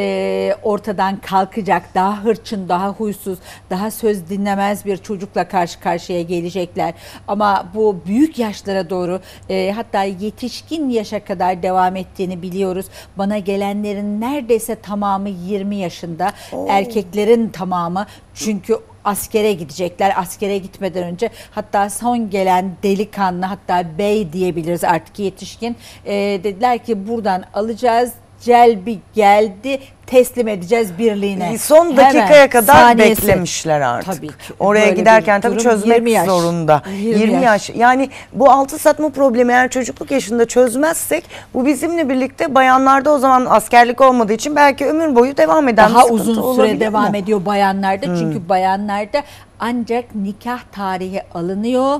[SPEAKER 4] e, ortadan kalkacak, daha hırçın, daha huysuz, daha söz dinlemez bir çocukla karşı karşıya gelecekler. Ama bu büyük yaşlara doğru, e, hatta yetişkin yaşa kadar devam ettiğini biliyoruz. Bana gelenlerin neredeyse tamamı yirmi yaşında, Oo. erkeklerin tamamı, çünkü askere gidecekler. Askere gitmeden önce hatta son gelen delikanlı, hatta bey diyebiliriz artık yetişkin, e, dediler ki buradan alacağız, celbi geldi, teslim edeceğiz birliğine.
[SPEAKER 1] Son dakikaya Hemen, kadar saniyesi. beklemişler artık. Tabii ki. Oraya Böyle giderken tabii çözmek yirmi yaş. zorunda. yirmi, yirmi yaş. yaş. Yani bu alt ıslatma problemi eğer çocukluk yaşında çözmezsek, bu bizimle birlikte bayanlarda o zaman askerlik olmadığı için belki ömür boyu devam eden
[SPEAKER 4] Daha uzun süre devam mu? ediyor bayanlarda. Hmm. Çünkü bayanlarda ancak nikah tarihi alınıyor.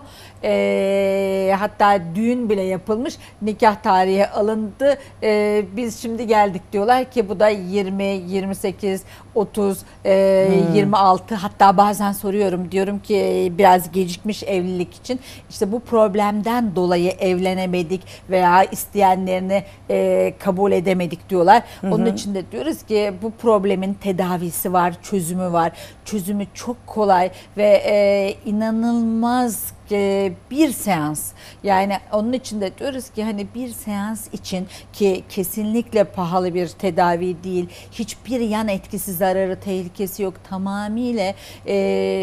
[SPEAKER 4] E, hatta düğün bile yapılmış, nikah tarihi alındı. E, biz şimdi geldik diyorlar ki bu da yirmi, yirmi sekiz, otuz, e, hmm. yirmi altı, hatta bazen soruyorum, diyorum ki biraz gecikmiş evlilik için, işte bu problemden dolayı evlenemedik veya isteyenlerini e, kabul edemedik diyorlar. Hı hı. Onun için de diyoruz ki bu problemin tedavisi var, çözümü var. Çözümü çok kolay ve e, inanılmaz bir seans. Yani onun için de diyoruz ki hani bir seans için, ki kesinlikle pahalı bir tedavi değil, hiçbir yan etkisi, zararı, tehlikesi yok, tamamıyla e,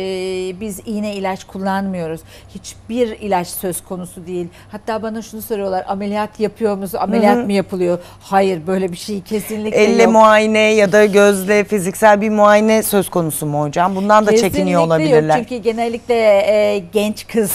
[SPEAKER 4] biz iğne ilaç kullanmıyoruz. Hiçbir ilaç söz konusu değil. Hatta bana şunu soruyorlar, ameliyat yapıyor musun? Ameliyat Hı-hı. mı yapılıyor? Hayır, böyle bir şey kesinlikle Elle yok.
[SPEAKER 1] Elle muayene ya da gözle fiziksel bir muayene söz konusu mu hocam? Bundan da kesinlikle çekiniyor olabilirler.
[SPEAKER 4] Yok. Çünkü genellikle e, genç kız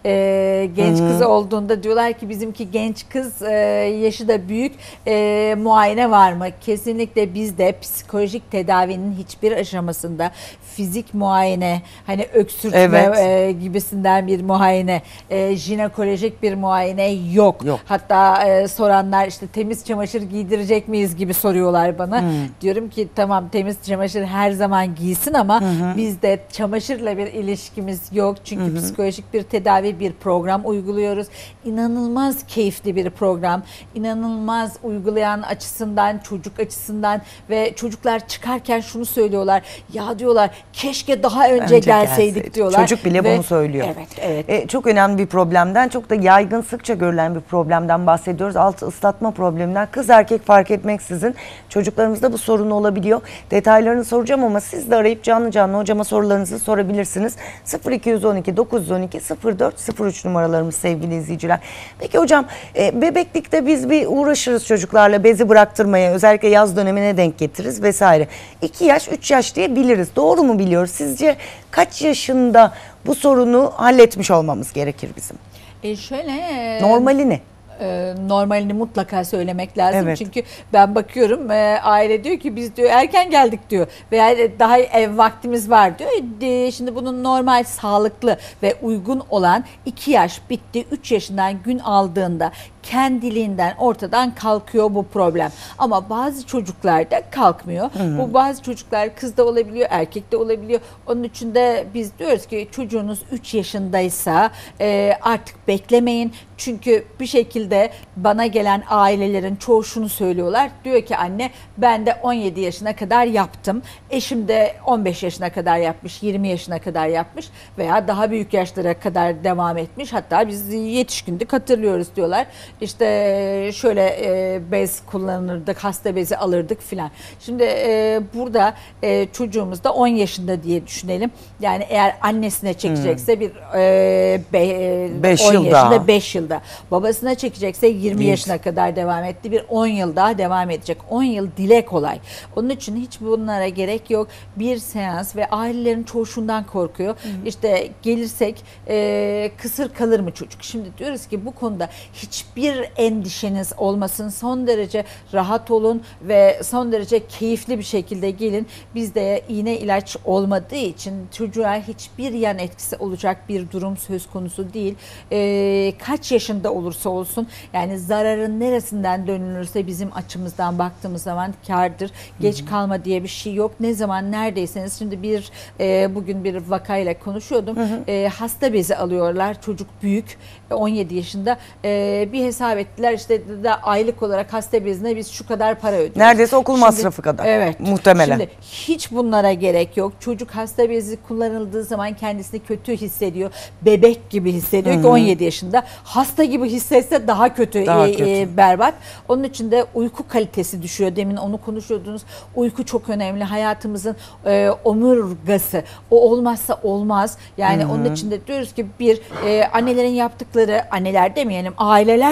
[SPEAKER 4] e, genç Hı-hı. kız olduğunda diyorlar ki bizimki genç kız, e, yaşı da büyük, e, muayene var mı? Kesinlikle bizde psikolojik tedavinin hiçbir aşamasında fizik muayene, hani öksürtme evet. e, gibisinden bir muayene, e, jinekolojik bir muayene yok. yok. Hatta e, soranlar işte temiz çamaşır giydirecek miyiz gibi soruyorlar bana. Hmm. Diyorum ki tamam, temiz çamaşır her zaman giysin ama hmm. bizde çamaşırla bir ilişkimiz yok. Çünkü hmm. psikolojik bir tedavi, bir program uyguluyoruz. İnanılmaz keyifli bir program. İnanılmaz uygulayan açısından, çocuk açısından ve çocuklar çıkarken şunu söylüyorlar. Ya diyorlar, keşke daha önce, önce gelseydik gelseydik diyorlar.
[SPEAKER 1] Çocuk bile
[SPEAKER 4] ve,
[SPEAKER 1] bunu söylüyor.
[SPEAKER 4] Evet, evet.
[SPEAKER 1] E, çok önemli bir problemden, çok da yaygın, sıkça görülen bir problemden bahsediyoruz. Altı ıslatma probleminden. Kız erkek fark etmeksizin çocuklarımızda bu sorun olabiliyor. Detaylarını soracağım ama siz de arayıp canlı canlı hocama sorularınızı sorabilirsiniz. sıfır iki on iki dokuz on iki sıfır dört sıfır üç numaralarımız sevgili izleyiciler. Peki hocam, e, bebeklikte biz bir uğraşırız çocuklarla, bezi bıraktırmaya, özellikle yaz dönemine denk getiririz vesaire. iki yaş, üç yaş diye biliriz. Doğru mu biliyoruz? Sizce kaç yaşında bu sorunu halletmiş olmamız gerekir bizim?
[SPEAKER 4] E şöyle e,
[SPEAKER 1] normali ne?
[SPEAKER 4] E, normalini mutlaka söylemek lazım.
[SPEAKER 1] Evet.
[SPEAKER 4] Çünkü ben bakıyorum e, aile diyor ki biz diyor erken geldik diyor veya daha ev vaktimiz var diyor. E, şimdi bunun normal, sağlıklı ve uygun olan iki yaş bitti, üç yaşından gün aldığında kendiliğinden ortadan kalkıyor bu problem. Ama bazı çocuklarda kalkmıyor. Hı-hı. Bu bazı çocuklar kızda olabiliyor, erkekte olabiliyor. Onun için de biz diyoruz ki çocuğunuz üç yaşındaysa e, artık beklemeyin. Çünkü bir şekilde bana gelen ailelerin çoğu şunu söylüyorlar. Diyor ki anne, ben de on yedi yaşına kadar yaptım. Eşim de on beş yaşına kadar yapmış, yirmi yaşına kadar yapmış veya daha büyük yaşlara kadar devam etmiş. Hatta biz yetişkindik, hatırlıyoruz diyorlar. İşte şöyle e, bez kullanırdık, hasta bezi alırdık filan. Şimdi e, burada e, çocuğumuz da on yaşında diye düşünelim. Yani eğer annesine çekecekse hmm. bir e, be, beş on yılda. yaşında, beş yılda. Babasına çekecekse yirmi Değil. yaşına kadar devam etti. Bir on yıl daha devam edecek. on yıl dile kolay. Onun için hiç bunlara gerek yok. Bir seans ve ailelerin çoğu şundan korkuyor. Hmm. İşte gelirsek e, kısır kalır mı çocuk? Şimdi diyoruz ki bu konuda hiçbir endişeniz olmasın. Son derece rahat olun ve son derece keyifli bir şekilde gelin. Bizde iğne ilaç olmadığı için çocuğa hiçbir yan etkisi olacak bir durum söz konusu değil. Ee, kaç yaşında olursa olsun, yani zararın neresinden dönülürse bizim açımızdan baktığımız zaman kârdır. Geç Hı-hı. kalma diye bir şey yok. Ne zaman neredeyseniz, şimdi bir e, bugün bir vakayla konuşuyordum. E, hasta bezi alıyorlar. Çocuk büyük, on yedi yaşında. E, bir hesap ettiler, işte de aylık olarak hasta bezine biz şu kadar para ödüyoruz.
[SPEAKER 1] Neredeyse okul şimdi, masrafı kadar.
[SPEAKER 4] Evet.
[SPEAKER 1] Muhtemelen.
[SPEAKER 4] Şimdi hiç bunlara gerek yok. Çocuk hasta bezi kullanıldığı zaman kendisini kötü hissediyor. Bebek gibi hissediyor Hı-hı. ki on yedi yaşında. Hasta gibi hissetse daha kötü, daha e, kötü. E, berbat. Onun için de uyku kalitesi düşüyor. Demin onu konuşuyordunuz. Uyku çok önemli. Hayatımızın e, omurgası. O olmazsa olmaz. Yani Hı-hı. onun için de diyoruz ki bir e, annelerin yaptıkları, anneler demeyelim, aileler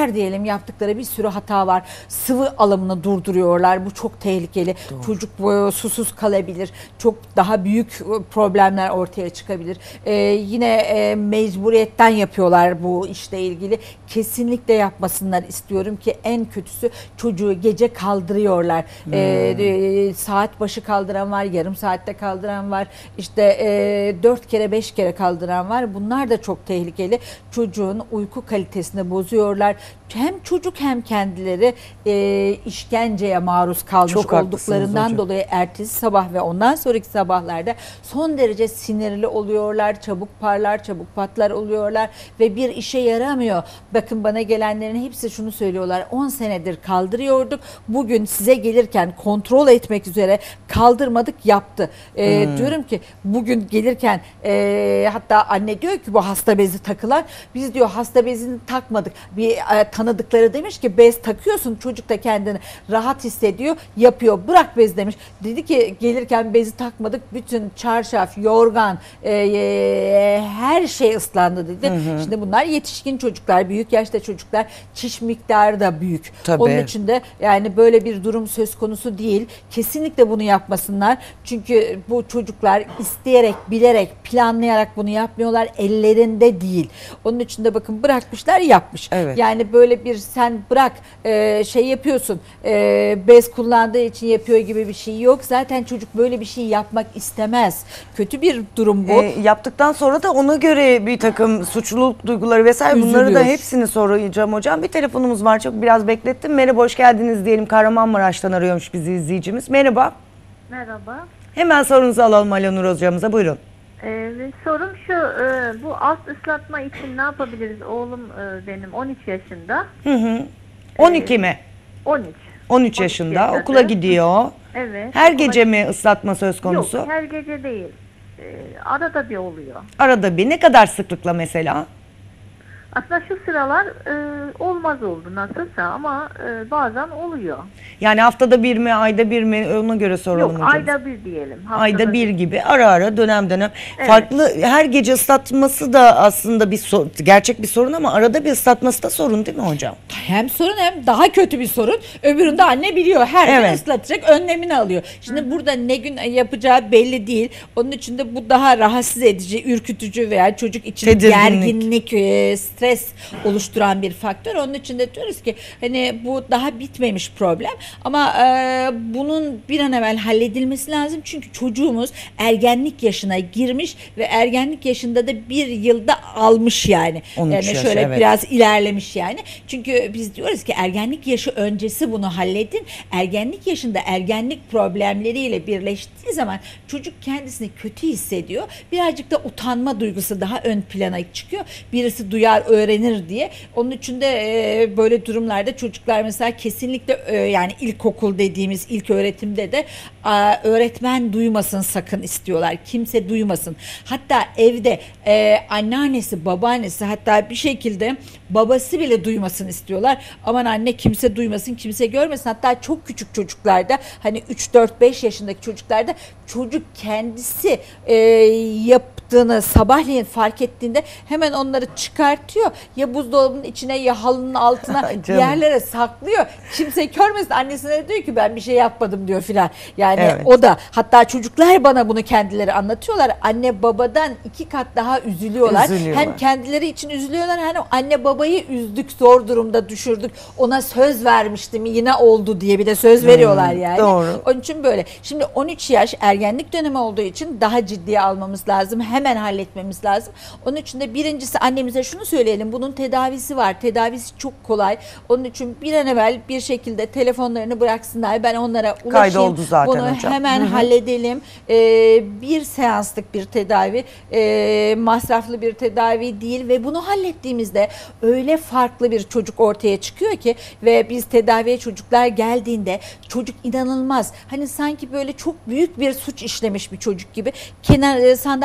[SPEAKER 4] doktorlar diyelim yaptıkları bir sürü hata var. Sıvı alımını durduruyorlar. Bu çok tehlikeli. Doğru. Çocuk e, susuz kalabilir. Çok daha büyük problemler ortaya çıkabilir. E, yine e, mecburiyetten yapıyorlar bu işle ilgili. Kesinlikle yapmasınlar istiyorum ki en kötüsü çocuğu gece kaldırıyorlar. Hmm. E, e, saat başı kaldıran var, yarım saatte kaldıran var. İşte e, dört kere beş kere kaldıran var. Bunlar da çok tehlikeli. Çocuğun uyku kalitesini bozuyorlar. Hem çocuk hem kendileri e, işkenceye maruz kalmış çok olduklarından dolayı ertesi sabah ve ondan sonraki sabahlarda son derece sinirli oluyorlar, çabuk parlar, çabuk patlar oluyorlar ve bir işe yaramıyor. Bakın bana gelenlerin hepsi şunu söylüyorlar. on senedir kaldırıyorduk. Bugün size gelirken kontrol etmek üzere kaldırmadık, yaptı. E, hmm. Diyorum ki bugün gelirken e, hatta anne diyor ki bu hasta bezi takılar. Biz diyor hasta bezini takmadık. Bir e, tanıdıkları demiş ki bez takıyorsun, çocuk da kendini rahat hissediyor, yapıyor. Bırak bez demiş. Dedi ki gelirken bezi takmadık. Bütün çarşaf, yorgan, e, e, her şey ıslandı dedi. Hı hı. Şimdi bunlar yetişkin çocuklar, büyük yaşta çocuklar. Çiş miktarı da büyük. Tabii. Onun için de yani böyle bir durum söz konusu değil. Kesinlikle bunu yapmasınlar. Çünkü bu çocuklar isteyerek, bilerek, planlayarak bunu yapmıyorlar. Ellerinde değil. Onun için de bakın bırakmışlar, yapmış. Evet. Yani böyle bir sen bırak e, şey yapıyorsun, e, bez kullandığı için yapıyor gibi bir şey yok. Zaten çocuk böyle bir şey yapmak istemez. Kötü bir durum bu.
[SPEAKER 1] E, yaptıktan sonra da ona göre bir takım suçluluk duyguları vesaire Üzülüyor. Bunları da hepsini soracağım hocam. Bir telefonumuz var, çok biraz beklettim. Merhaba, hoş geldiniz diyelim. Kahramanmaraş'tan arıyormuş bizi izleyicimiz. Merhaba.
[SPEAKER 3] Merhaba.
[SPEAKER 1] Hemen sorunuzu alalım Alanur hocamıza, buyurun.
[SPEAKER 3] Ee, sorum şu, e, bu alt ıslatma için ne yapabiliriz? Oğlum e, benim on üç yaşında.
[SPEAKER 1] Hı hı. on iki ee, mi?
[SPEAKER 3] on üç.
[SPEAKER 1] on üç yaşında, yaşında okula gidiyor.
[SPEAKER 3] Evet.
[SPEAKER 1] Her gece mi ıslatma söz konusu?
[SPEAKER 3] Yok, her gece değil. Ee, arada bir oluyor.
[SPEAKER 1] Arada bir. Ne kadar sıklıkla mesela?
[SPEAKER 3] Aslında şu sıralar e, olmaz oldu nasılsa ama e, bazen oluyor.
[SPEAKER 1] Yani haftada bir mi, ayda bir mi, ona göre soralım
[SPEAKER 3] Yok,
[SPEAKER 1] hocam.
[SPEAKER 3] ayda bir diyelim.
[SPEAKER 1] Ayda bir gibi ara ara, dönem dönem. Evet. Farklı, her gece ıslatması da aslında bir sor, gerçek bir sorun ama arada bir ıslatması da sorun değil mi hocam?
[SPEAKER 4] Hem sorun hem daha kötü bir sorun. Öbüründe anne biliyor, her gün evet. ıslatacak, önlemini alıyor. Şimdi Hı. burada ne gün yapacağı belli değil. Onun için de bu daha rahatsız edici, ürkütücü veya çocuk için Tedirginlik. gerginlik, e, stres oluşturan bir faktör. Onun için de diyoruz ki hani bu daha bitmemiş problem ama e, bunun bir an evvel halledilmesi lazım. Çünkü çocuğumuz ergenlik yaşına girmiş ve ergenlik yaşında da bir yılda almış yani. Yani yaş, şöyle evet. biraz ilerlemiş yani. Çünkü biz diyoruz ki ergenlik yaşı öncesi bunu halledin. Ergenlik yaşında ergenlik problemleriyle birleştiği zaman çocuk kendisini kötü hissediyor. Birazcık da utanma duygusu daha ön plana çıkıyor. Birisi duyar, öğrenir diye. Onun için de e, böyle durumlarda çocuklar mesela kesinlikle e, yani ilkokul dediğimiz ilk öğretimde de e, öğretmen duymasın sakın istiyorlar. Kimse duymasın. Hatta evde e, anneannesi, babaannesi hatta bir şekilde babası bile duymasın istiyorlar. Aman anne kimse duymasın, kimse görmesin. Hatta çok küçük çocuklarda hani üç dört beş yaşındaki çocuklarda çocuk kendisi e, yaptığını sabahleyin fark ettiğinde hemen onları çıkartıyor. Ya buzdolabının içine ya halının altına yerlere saklıyor. Kimse görmesin. Annesine diyor ki ben bir şey yapmadım diyor filan. Yani evet. o da hatta çocuklar bana bunu kendileri anlatıyorlar. Anne babadan iki kat daha üzülüyorlar. üzülüyorlar. Hem kendileri için üzülüyorlar hem anne babayı üzdük, zor durumda düşürdük. Ona söz vermiştim yine oldu diye bir de söz veriyorlar yani.
[SPEAKER 1] Doğru.
[SPEAKER 4] Onun için böyle. Şimdi on üç yaş ergenlik dönemi olduğu için daha ciddiye almamız lazım. Hemen halletmemiz lazım. Onun için de birincisi annemize şunu söyleyelim. Bunun tedavisi var. Tedavisi çok kolay. Onun için bir an evvel bir şekilde telefonlarını bıraksınlar. Ben onlara ulaşayım.
[SPEAKER 1] Kaydoldu zaten
[SPEAKER 4] Bunu
[SPEAKER 1] hocam.
[SPEAKER 4] hemen Hı-hı. halledelim. Ee, bir seanslık bir tedavi. Ee, masraflı bir tedavi değil ve bunu hallettiğimizde öyle farklı bir çocuk ortaya çıkıyor ki ve biz tedaviye çocuklar geldiğinde çocuk inanılmaz. Hani sanki böyle çok büyük bir suç işlemiş bir çocuk gibi kenar, sandalyenin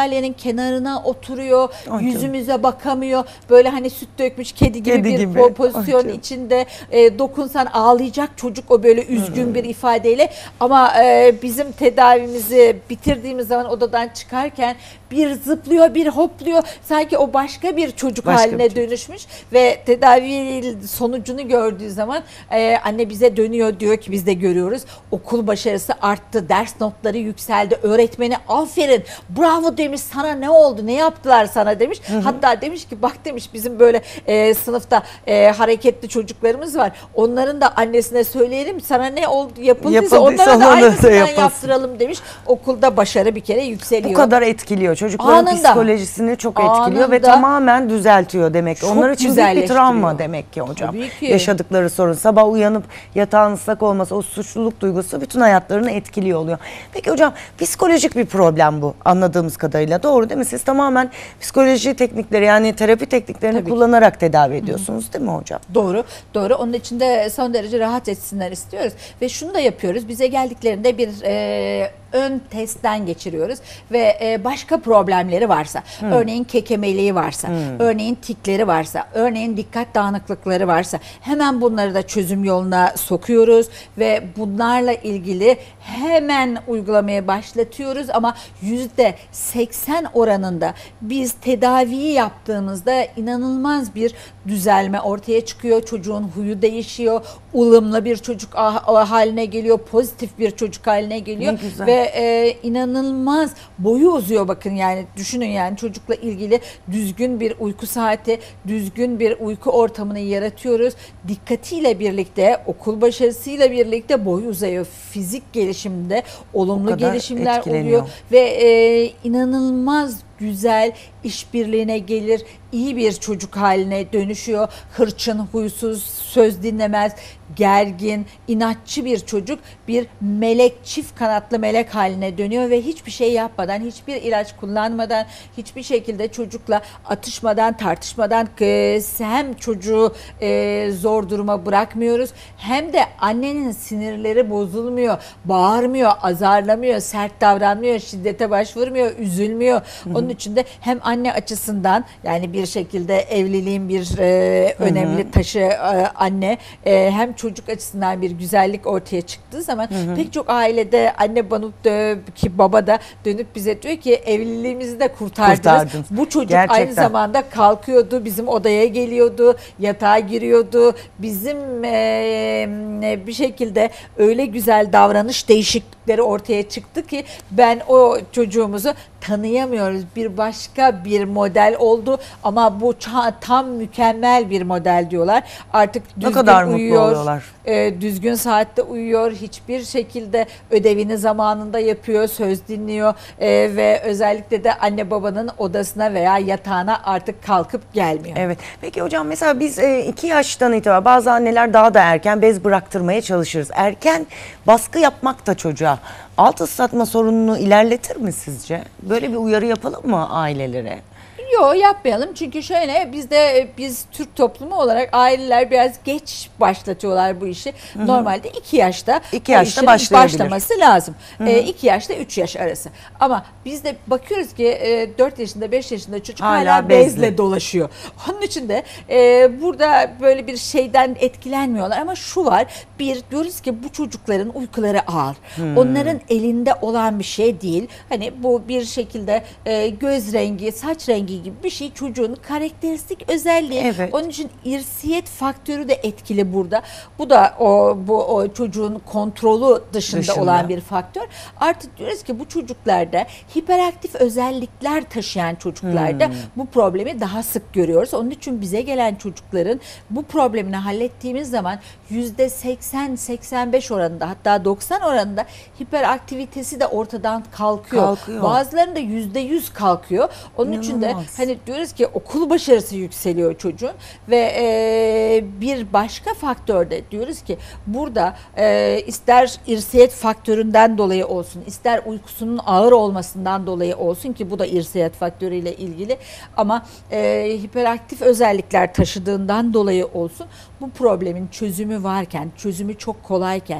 [SPEAKER 4] kenarına oturuyor,
[SPEAKER 1] Ay
[SPEAKER 4] yüzümüze canım. bakamıyor. Böyle hani süt dökmüş kedi gibi
[SPEAKER 1] kedi
[SPEAKER 4] bir
[SPEAKER 1] gibi.
[SPEAKER 4] pozisyon içinde. E, dokunsan ağlayacak çocuk o böyle üzgün hmm. bir ifadeyle. Ama e, bizim tedavimizi bitirdiğimiz zaman odadan çıkarken bir zıplıyor, bir hopluyor. Sanki o başka bir çocuk başka haline bir çocuk. dönüşmüş ve tedavi sonucunu gördüğü zaman e, anne bize dönüyor, diyor ki biz de görüyoruz. Okul başarısı arttı, ders notları yükseldi, öğretmeni aferin, bravo demiş, sana ne oldu, ne yaptılar sana demiş. Hı hı. Hatta demiş ki bak demiş, bizim böyle e, sınıfta e, hareketli çocuklarımız var. Onların da annesine söyleyelim, sana ne oldu yapıldıysa onlara da aynısından yaptıralım demiş. Okulda başarı bir kere yükseliyor.
[SPEAKER 1] Bu kadar etkiliyor. Çocukların Anında. psikolojisini çok etkiliyor Anında. ve tamamen düzeltiyor demek ki. Onlar için büyük bir travma demek ki hocam. Ki. Yaşadıkları sorun. Sabah uyanıp yatağın ıslak olması, o suçluluk duygusu bütün hayatlarını etkiliyor oluyor. Peki hocam, psikolojik bir problem bu anladığımız kadarıyla. Doğru değil mi? Siz tamamen psikoloji teknikleri, yani terapi tekniklerini Tabii kullanarak ki. tedavi ediyorsunuz, Hı-hı. değil mi hocam?
[SPEAKER 4] Doğru. Doğru. Onun için de son derece rahat etsinler istiyoruz. Ve şunu da yapıyoruz. Bize geldiklerinde bir e, ön testten geçiriyoruz ve e, başka problemleri varsa, hmm. örneğin kekemeliği varsa, hmm. örneğin tikleri varsa, örneğin dikkat dağınıklıkları varsa hemen bunları da çözüm yoluna sokuyoruz ve bunlarla ilgili hemen uygulamaya başlatıyoruz. Ama yüzde seksen oranında biz tedaviyi yaptığımızda inanılmaz bir düzelme ortaya çıkıyor. Çocuğun huyu değişiyor, ılımlı bir çocuk haline geliyor, pozitif bir çocuk haline geliyor ve e, inanılmaz boyu uzuyor. Bakın yani düşünün, yani çocukla ilgili düzgün bir uyku saati, düzgün bir uyku ortamını yaratıyoruz. Dikkatiyle birlikte, okul başarısıyla birlikte boyu uzayıyor. Fizik gelişimde olumlu gelişimler oluyor ve e, inanılmaz güzel işbirliğine gelir, iyi bir çocuk haline dönüşüyor. Hırçın, huysuz, söz dinlemez, gergin, inatçı bir çocuk bir melek, çift kanatlı melek haline dönüyor ve hiçbir şey yapmadan, hiçbir ilaç kullanmadan, hiçbir şekilde çocukla atışmadan, tartışmadan hem çocuğu e, zor duruma bırakmıyoruz, hem de annenin sinirleri bozulmuyor, bağırmıyor, azarlamıyor, sert davranmıyor, şiddete başvurmuyor, üzülmüyor. Onun için de hem anne açısından, yani bir şekilde evliliğin bir e, önemli hı hı. taşı e, anne, e, hem çocuk açısından bir güzellik ortaya çıktığı zaman hı hı. pek çok ailede anne bana ki baba da dönüp bize diyor ki evliliğimizi de kurtardınız. Kurtardınız. Bu çocuk Gerçekten. aynı zamanda kalkıyordu, bizim odaya geliyordu, yatağa giriyordu. Bizim e, bir şekilde öyle güzel davranış değişiklikleri ortaya çıktı ki ben o çocuğumuzu tanıyamıyoruz. Bir başka bir model oldu ama bu tam mükemmel bir model diyorlar. Artık düzgün ne kadar uyuyor, mutlu oluyorlar. E, düzgün saatte uyuyor, hiçbir şekilde ödevini zamanında yapıyor, söz dinliyor e, ve özellikle de anne babanın odasına veya yatağına artık kalkıp gelmiyor.
[SPEAKER 1] Evet. Peki hocam, mesela biz e, iki yaştan itibaren bazı anneler daha da erken bez bıraktırmaya çalışırız. Erken baskı yapmak da çocuğa alt ıslatma sorununu ilerletir mi sizce? Böyle bir uyarı yapalım mı ailelere?
[SPEAKER 4] Yok, yapmayalım, çünkü şöyle bizde biz Türk toplumu olarak aileler biraz geç başlatıyorlar bu işi. Hı hı. Normalde iki yaşta
[SPEAKER 1] iki yaşta
[SPEAKER 4] başlaması lazım. E, iki yaşta üç yaş arası. Ama biz de bakıyoruz ki e, dört yaşında beş yaşında çocuk hala, hala bezle. bezle dolaşıyor. Onun için de e, burada böyle bir şeyden etkilenmiyorlar. Ama şu var, bir diyoruz ki bu çocukların uykuları ağır. Hmm. Onların elinde olan bir şey değil. Hani bu bir şekilde e, göz rengi, saç rengi gibi bir şey çocuğun karakteristik özelliği. Evet. Onun için irsiyet faktörü de etkili burada. Bu da o bu o çocuğun kontrolü dışında, dışında olan bir faktör. Artık diyoruz ki bu çocuklarda hiperaktif özellikler taşıyan çocuklarda hmm. bu problemi daha sık görüyoruz. Onun için bize gelen çocukların bu problemini hallettiğimiz zaman yüzde seksen seksen beş oranında, hatta doksan oranında hiperaktivitesi de ortadan kalkıyor. kalkıyor. Bazılarında yüzde yüz kalkıyor. Onun İnanılmaz. için de hani diyoruz ki okul başarısı yükseliyor çocuğun ve e, bir başka faktör de diyoruz ki burada e, ister irsiyet faktöründen dolayı olsun, ister uykusunun ağır olmasından dolayı olsun ki bu da irsiyet faktörüyle ilgili, ama e, hiperaktif özellikler taşıdığından dolayı olsun, bu problemin çözümü varken, çözümü çok kolayken,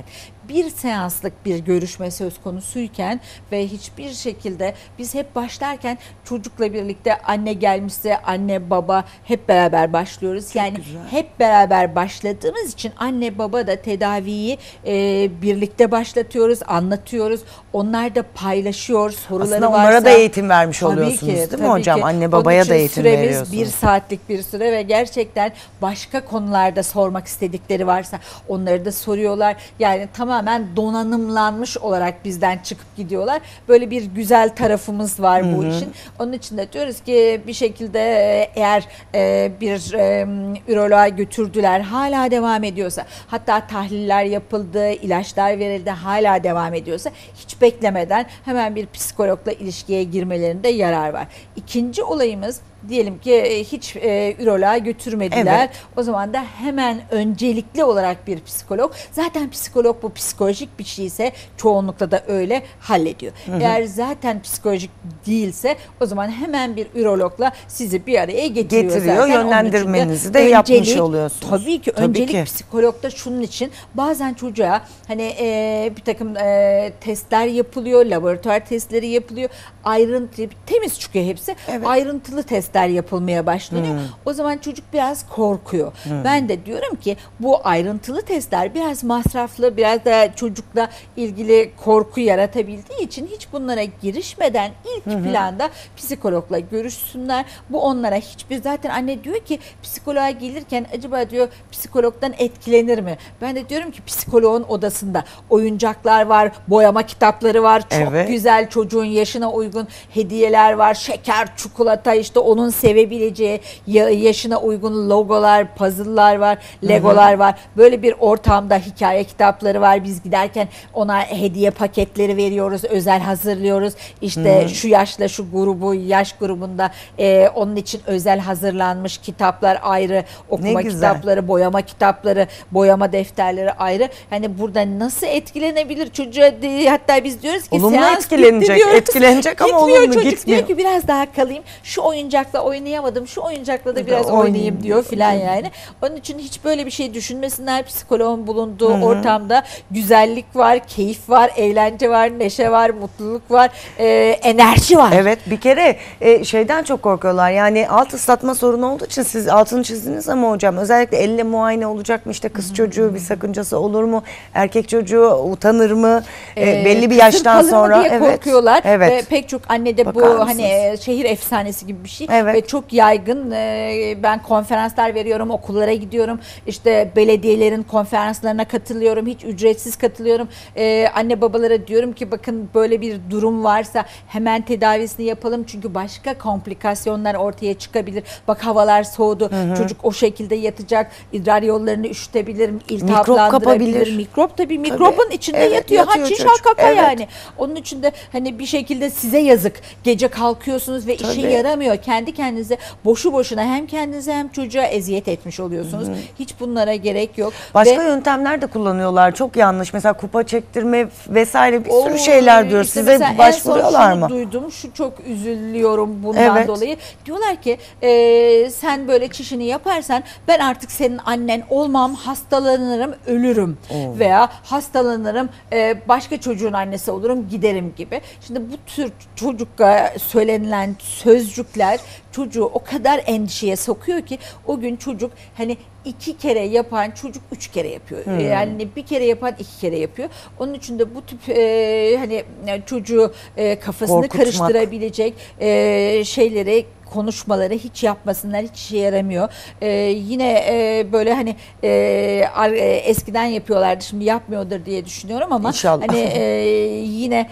[SPEAKER 4] bir seanslık bir görüşme söz konusuyken ve hiçbir şekilde biz hep başlarken çocukla birlikte anne gelmişse anne baba hep beraber başlıyoruz.
[SPEAKER 1] Çok
[SPEAKER 4] yani
[SPEAKER 1] güzel.
[SPEAKER 4] hep beraber başladığımız için anne baba da tedaviyi e, birlikte başlatıyoruz, anlatıyoruz. Onlar da paylaşıyor, soruları
[SPEAKER 1] Aslında
[SPEAKER 4] varsa.
[SPEAKER 1] onlara da eğitim vermiş
[SPEAKER 4] Tabii
[SPEAKER 1] oluyorsunuz
[SPEAKER 4] ki,
[SPEAKER 1] değil mi
[SPEAKER 4] tabii
[SPEAKER 1] hocam?
[SPEAKER 4] ki.
[SPEAKER 1] Anne
[SPEAKER 4] Onun
[SPEAKER 1] babaya
[SPEAKER 4] için
[SPEAKER 1] da eğitim
[SPEAKER 4] süremiz
[SPEAKER 1] veriyorsunuz.
[SPEAKER 4] bir saatlik bir süre ve gerçekten başka konularda sormak istedikleri varsa onları da soruyorlar. Yani tamamen donanımlanmış olarak bizden çıkıp gidiyorlar. Böyle bir güzel tarafımız var bu
[SPEAKER 1] Hı hı.
[SPEAKER 4] işin. Onun için de diyoruz ki bir şekilde e, eğer e, bir e, üroloğa götürdüler, hala devam ediyorsa, hatta tahliller yapıldı, ilaçlar verildi, hala devam ediyorsa hiç beklemeden hemen bir psikologla ilişkiye girmelerinde yarar var. İkinci olayımız, diyelim ki e, hiç e, üroloğa götürmediler.
[SPEAKER 1] Evet.
[SPEAKER 4] O zaman da hemen öncelikli olarak bir psikolog. Zaten psikolog bu psikolojik bir şeyse çoğunlukla da öyle hallediyor.
[SPEAKER 1] Hı hı.
[SPEAKER 4] Eğer zaten psikolojik değilse o zaman hemen bir ürologla sizi bir araya getiriyor.
[SPEAKER 1] Getiriyor,
[SPEAKER 4] zaten. Onun
[SPEAKER 1] yönlendirmenizi
[SPEAKER 4] için
[SPEAKER 1] de yapmış
[SPEAKER 4] öncelik,
[SPEAKER 1] oluyorsunuz.
[SPEAKER 4] Tabii ki
[SPEAKER 1] Tabii
[SPEAKER 4] öncelik
[SPEAKER 1] ki.
[SPEAKER 4] psikologda şunun için, bazen çocuğa hani e, bir takım e, testler yapılıyor, laboratuvar testleri yapılıyor. Ayrıntı, temiz çıkıyor hepsi.
[SPEAKER 1] Evet.
[SPEAKER 4] Ayrıntılı testler yapılmaya başlanıyor.
[SPEAKER 1] Hmm.
[SPEAKER 4] O zaman çocuk biraz korkuyor. Ben de diyorum ki bu ayrıntılı testler biraz masraflı, biraz da çocukla ilgili korku yaratabildiği için hiç bunlara girişmeden ilk planda psikologla görüşsünler. Bu onlara hiçbir, zaten anne diyor ki psikoloğa gelirken acaba diyor psikologdan etkilenir mi? Ben de diyorum ki psikoloğun odasında oyuncaklar var, boyama kitapları var, çok
[SPEAKER 1] Evet.
[SPEAKER 4] güzel çocuğun yaşına uygun hediyeler var, şeker, çikolata, işte onun sevebileceği ya- yaşına uygun logolar, puzzle'lar var, legolar var. Böyle bir ortamda hikaye kitapları var. Biz giderken ona hediye paketleri veriyoruz, özel hazırlıyoruz. İşte şu yaşla şu grubu, yaş grubunda e, onun için özel hazırlanmış kitaplar ayrı, okuma
[SPEAKER 1] güzel.
[SPEAKER 4] kitapları, boyama kitapları, boyama defterleri ayrı. Hani burada nasıl etkilenebilir çocuğa, de- hatta biz diyoruz ki
[SPEAKER 1] Olumlu
[SPEAKER 4] seans
[SPEAKER 1] etkilenecek,
[SPEAKER 4] bitti diyoruz.
[SPEAKER 1] etkilenecek ama
[SPEAKER 4] Gitmiyor
[SPEAKER 1] olumlu
[SPEAKER 4] çocuk,
[SPEAKER 1] gitmiyor.
[SPEAKER 4] diyor ki biraz daha kalayım, şu oyuncakla oynayamadım, şu oyuncakla da
[SPEAKER 1] Bir de
[SPEAKER 4] biraz
[SPEAKER 1] oynayayım
[SPEAKER 4] oynayayım
[SPEAKER 1] diyor.
[SPEAKER 4] diyor filan yani. Onun için hiç böyle bir şey düşünmesinler. Psikoloğun bulunduğu ortamda güzellik var, keyif var, eğlence var, neşe var, mutluluk var, e, enerji var.
[SPEAKER 1] Evet, bir kere e, şeyden çok korkuyorlar. Yani alt ıslatma sorunu olduğu için siz altını çizdiniz ama hocam, özellikle elle muayene olacak mı, işte kız çocuğu bir sakıncası olur mu, erkek çocuğu utanır mı, E,
[SPEAKER 4] Ee,
[SPEAKER 1] belli bir
[SPEAKER 4] kısır
[SPEAKER 1] yaştan
[SPEAKER 4] kalır mı
[SPEAKER 1] sonra
[SPEAKER 4] diye
[SPEAKER 1] evet.
[SPEAKER 4] korkuyorlar.
[SPEAKER 1] Evet.
[SPEAKER 4] Ve pek çok anne de bu
[SPEAKER 1] Bakar mısınız?
[SPEAKER 4] hani e, şehir efsanesi gibi bir şey
[SPEAKER 1] Evet.
[SPEAKER 4] ve çok yaygın. Ee, ben konferanslar veriyorum, okullara gidiyorum, işte belediyelerin konferanslarına katılıyorum, hiç ücretsiz katılıyorum. Ee, anne babalara diyorum ki bakın, böyle bir durum varsa hemen tedavisini yapalım, çünkü başka komplikasyonlar ortaya çıkabilir. Bak, havalar soğudu, çocuk o şekilde yatacak, idrar yollarını üşütebilir, iltihaplandırabilir.
[SPEAKER 1] kapabilir.
[SPEAKER 4] Mikrop tabii mikrobun içinde
[SPEAKER 1] Evet,
[SPEAKER 4] yatıyor.
[SPEAKER 1] yatıyor
[SPEAKER 4] Ha, çiş,
[SPEAKER 1] çocuk.
[SPEAKER 4] ha, kaka
[SPEAKER 1] Evet.
[SPEAKER 4] yani. Onun için de hani bir şekilde size yazık. Gece kalkıyorsunuz ve işe
[SPEAKER 1] Tabii.
[SPEAKER 4] yaramıyor. Kendi kendinize boşu boşuna hem kendinize hem çocuğa eziyet etmiş oluyorsunuz. Hiç bunlara gerek yok.
[SPEAKER 1] Başka
[SPEAKER 4] Ve-
[SPEAKER 1] yöntemler de kullanıyorlar. Çok yanlış. Mesela kupa çektirme vesaire bir sürü
[SPEAKER 4] Oo,
[SPEAKER 1] şeyler diyor.
[SPEAKER 4] işte
[SPEAKER 1] Size
[SPEAKER 4] mesela
[SPEAKER 1] başvuruyorlar
[SPEAKER 4] en son
[SPEAKER 1] mı?
[SPEAKER 4] şunu duydum. Şu çok üzülüyorum bundan
[SPEAKER 1] Evet.
[SPEAKER 4] dolayı. Diyorlar ki e, sen böyle çişini yaparsan ben artık senin annen olmam, hastalanırım, ölürüm.
[SPEAKER 1] Oo.
[SPEAKER 4] Veya hastalanırım, e, başka çocuğun annesi olurum, giderim gibi. Şimdi bu tür çocukla söylenilen sözcükler çocuğu o kadar endişeye sokuyor ki o gün çocuk hani iki kere yapan çocuk üç kere yapıyor.
[SPEAKER 1] Hmm.
[SPEAKER 4] Yani bir kere yapan iki kere yapıyor. Onun için de bu tip e, hani yani çocuğu e, kafasını
[SPEAKER 1] Korkutmak.
[SPEAKER 4] karıştırabilecek e, şeyleri, konuşmaları hiç yapmasınlar, hiç işe yaramıyor. Ee, yine e, böyle hani e, ar- e, eskiden yapıyorlardı, şimdi yapmıyordur diye düşünüyorum ama
[SPEAKER 1] İnşallah.
[SPEAKER 4] hani e, yine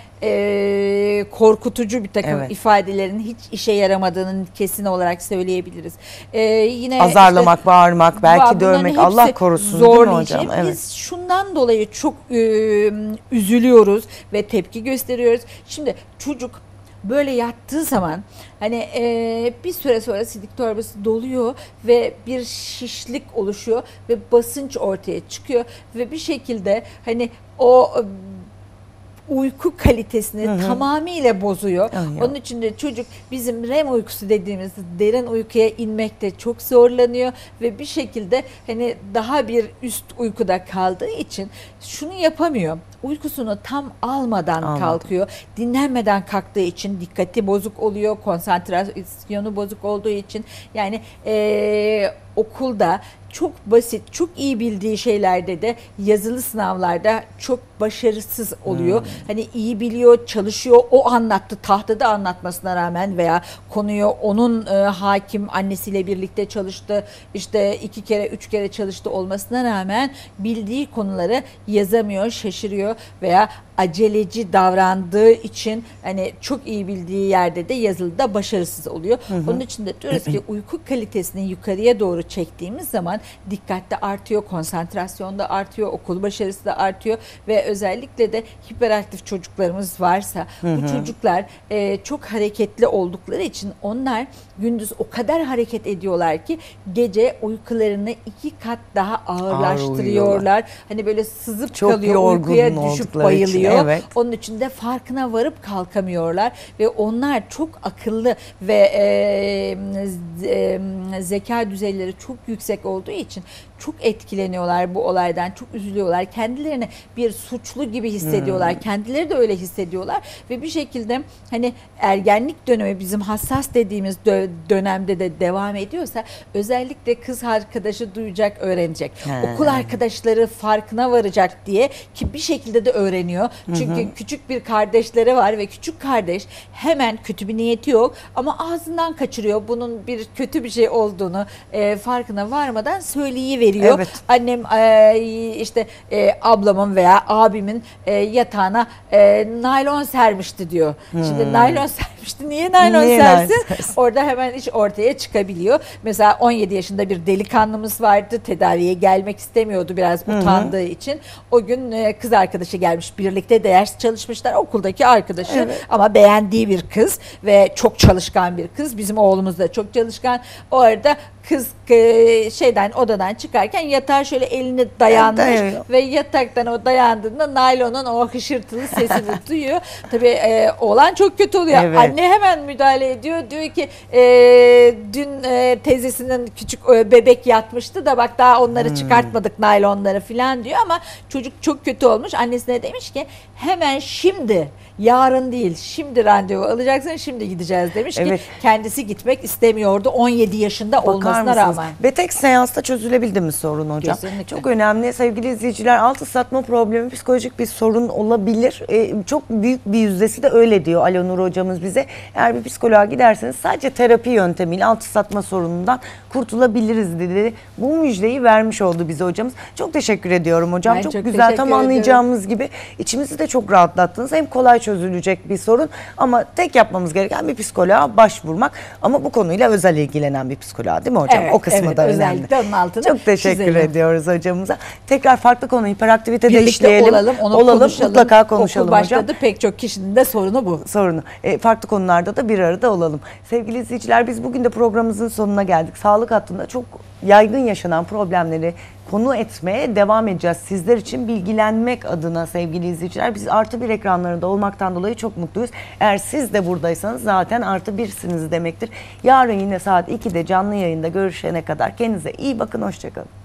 [SPEAKER 4] e, korkutucu bir takım
[SPEAKER 1] Evet.
[SPEAKER 4] ifadelerin hiç işe yaramadığını kesin olarak söyleyebiliriz. E, yine
[SPEAKER 1] Azarlamak,
[SPEAKER 4] işte-
[SPEAKER 1] bağırmak, belki
[SPEAKER 4] Bunların
[SPEAKER 1] dövmek,
[SPEAKER 4] hepsi
[SPEAKER 1] Allah korusun değil mi
[SPEAKER 4] zorlayıcı.
[SPEAKER 1] hocam? Evet.
[SPEAKER 4] Biz şundan dolayı çok e, üzülüyoruz ve tepki gösteriyoruz. Şimdi çocuk böyle yattığı zaman hani e, bir süre sonra sidik torbası doluyor ve bir şişlik oluşuyor ve basınç ortaya çıkıyor ve bir şekilde hani o uyku kalitesini Hı-hı. tamamıyla bozuyor.
[SPEAKER 1] Hı-hı.
[SPEAKER 4] Onun için de çocuk bizim R E M uykusu dediğimiz derin uykuya inmekte çok zorlanıyor ve bir şekilde hani daha bir üst uykuda kaldığı için şunu yapamıyor. Uykusunu tam almadan Anladım. kalkıyor. Dinlenmeden kalktığı için dikkati bozuk oluyor, konsantrasyonu bozuk olduğu için yani ee, okulda çok basit, çok iyi bildiği şeylerde de yazılı sınavlarda çok başarısız oluyor. Hmm. Hani iyi biliyor, çalışıyor, o anlattı, tahtada anlatmasına rağmen veya konuyu onun e, hakim annesiyle birlikte çalıştı, işte iki kere, üç kere çalıştı olmasına rağmen bildiği konuları yazamıyor, şaşırıyor veya aceleci davrandığı için hani çok iyi bildiği yerde de yazılıda başarısız oluyor. Hı hı. Onun için de diyoruz ki uyku kalitesini yukarıya doğru çektiğimiz zaman dikkat de artıyor, konsantrasyon da artıyor, okul başarısı da artıyor ve özellikle de hiperaktif çocuklarımız varsa hı hı. bu çocuklar e, çok hareketli oldukları için onlar gündüz o kadar hareket ediyorlar ki gece uykularını iki kat daha ağırlaştırıyorlar. Ağır hani böyle sızıp çok kalıyor, uykuya düşüp bayılıyor. Için, evet. Onun için de farkına varıp kalkamıyorlar ve onlar çok akıllı ve e, e, zeka düzeyleri çok yüksek olduğu için çok etkileniyorlar bu olaydan, çok üzülüyorlar. Kendilerini bir suçlu gibi hissediyorlar. Hmm. Kendileri de öyle hissediyorlar ve bir şekilde hani ergenlik dönemi bizim hassas dediğimiz dö- dönemde de devam ediyorsa özellikle kız arkadaşı duyacak, öğrenecek. He. Okul arkadaşları farkına varacak diye ki bir şekilde de öğreniyor. Çünkü hı hı. küçük bir kardeşleri var ve küçük kardeş hemen kötü bir niyeti yok ama ağzından kaçırıyor. Bunun bir kötü bir şey olduğunu e, farkına varmadan söyleyiveriyor. Evet. Annem e, işte e, ablamın veya abimin e, yatağına e, naylon sermişti diyor. Hmm. Şimdi naylon sermişti. Niye naylon Niye sersin? sersin? Orada hemen iş ortaya çıkabiliyor. Mesela on yedi yaşında bir delikanlımız vardı. Tedaviye gelmek istemiyordu biraz Hı-hı. utandığı için. O gün e, kız arkadaşı gelmiş. Birlikte ders çalışmışlar. Okuldaki arkadaşı evet. ama beğendiği bir kız ve çok çalışkan bir kız. Bizim oğlumuz da çok çalışkan. O arada kız e, şeyden odadan çıkarken yatağa şöyle elini dayanmış evet, ve yataktan o dayandığında naylonun o hışırtılı sesini duyuyor. Tabii e, oğlan çok kötü oluyor. Evet. Anne hemen müdahale ediyor. Diyor ki e, dün e, teyzesinin küçük e, bebek yatmıştı da bak daha onları hmm. çıkartmadık naylonları falan diyor ama çocuk çok kötü olmuş. Annesine demiş ki hemen şimdi yarın değil şimdi randevu alacaksın şimdi gideceğiz demiş evet. ki kendisi gitmek istemiyordu on yedi yaşında Bakar olmasına mısınız? rağmen.
[SPEAKER 1] Ve tek seansta çözülebildi mi sorun hocam? Kesinlikle. Çok önemli sevgili izleyiciler, alt ıslatma problemi psikolojik bir sorun olabilir. Ee, çok büyük bir yüzdesi de öyle diyor Alanur hocamız bize. Eğer bir psikoloğa giderseniz sadece terapi yöntemiyle alt ıslatma sorunundan kurtulabiliriz dedi. Bu müjdeyi vermiş oldu bize hocamız. Çok teşekkür ediyorum hocam. Çok, çok güzel tam anlayacağımız gibi içimizi de çok rahatlattınız. Hem kolay çözülecek bir sorun ama tek yapmamız gereken bir psikoloğa başvurmak ama bu konuyla özel ilgilenen bir psikoloğa değil mi hocam?
[SPEAKER 4] Evet,
[SPEAKER 1] o kısmı
[SPEAKER 4] evet,
[SPEAKER 1] da önemli.
[SPEAKER 4] Onun altını
[SPEAKER 1] çok teşekkür
[SPEAKER 4] çizelim.
[SPEAKER 1] ediyoruz hocamıza. Tekrar farklı konu hiperaktivite de
[SPEAKER 4] Birlikte
[SPEAKER 1] işleyelim.
[SPEAKER 4] olalım, onu
[SPEAKER 1] olalım
[SPEAKER 4] konuşalım.
[SPEAKER 1] Mutlaka konuşalım
[SPEAKER 4] Okul
[SPEAKER 1] hocam.
[SPEAKER 4] başladı pek çok kişinin de sorunu bu.
[SPEAKER 1] Sorunu. E, farklı konularda da bir arada olalım. Sevgili izleyiciler biz bugün de programımızın sonuna geldik. Sağlık hattında çok yaygın yaşanan problemleri konu etmeye devam edeceğiz. Sizler için bilgilenmek adına sevgili izleyiciler. Biz artı bir ekranlarında olmaktan dolayı çok mutluyuz. Eğer siz de buradaysanız zaten artı birsiniz demektir. Yarın yine saat ikide canlı yayında görüşene kadar kendinize iyi bakın. Hoşçakalın.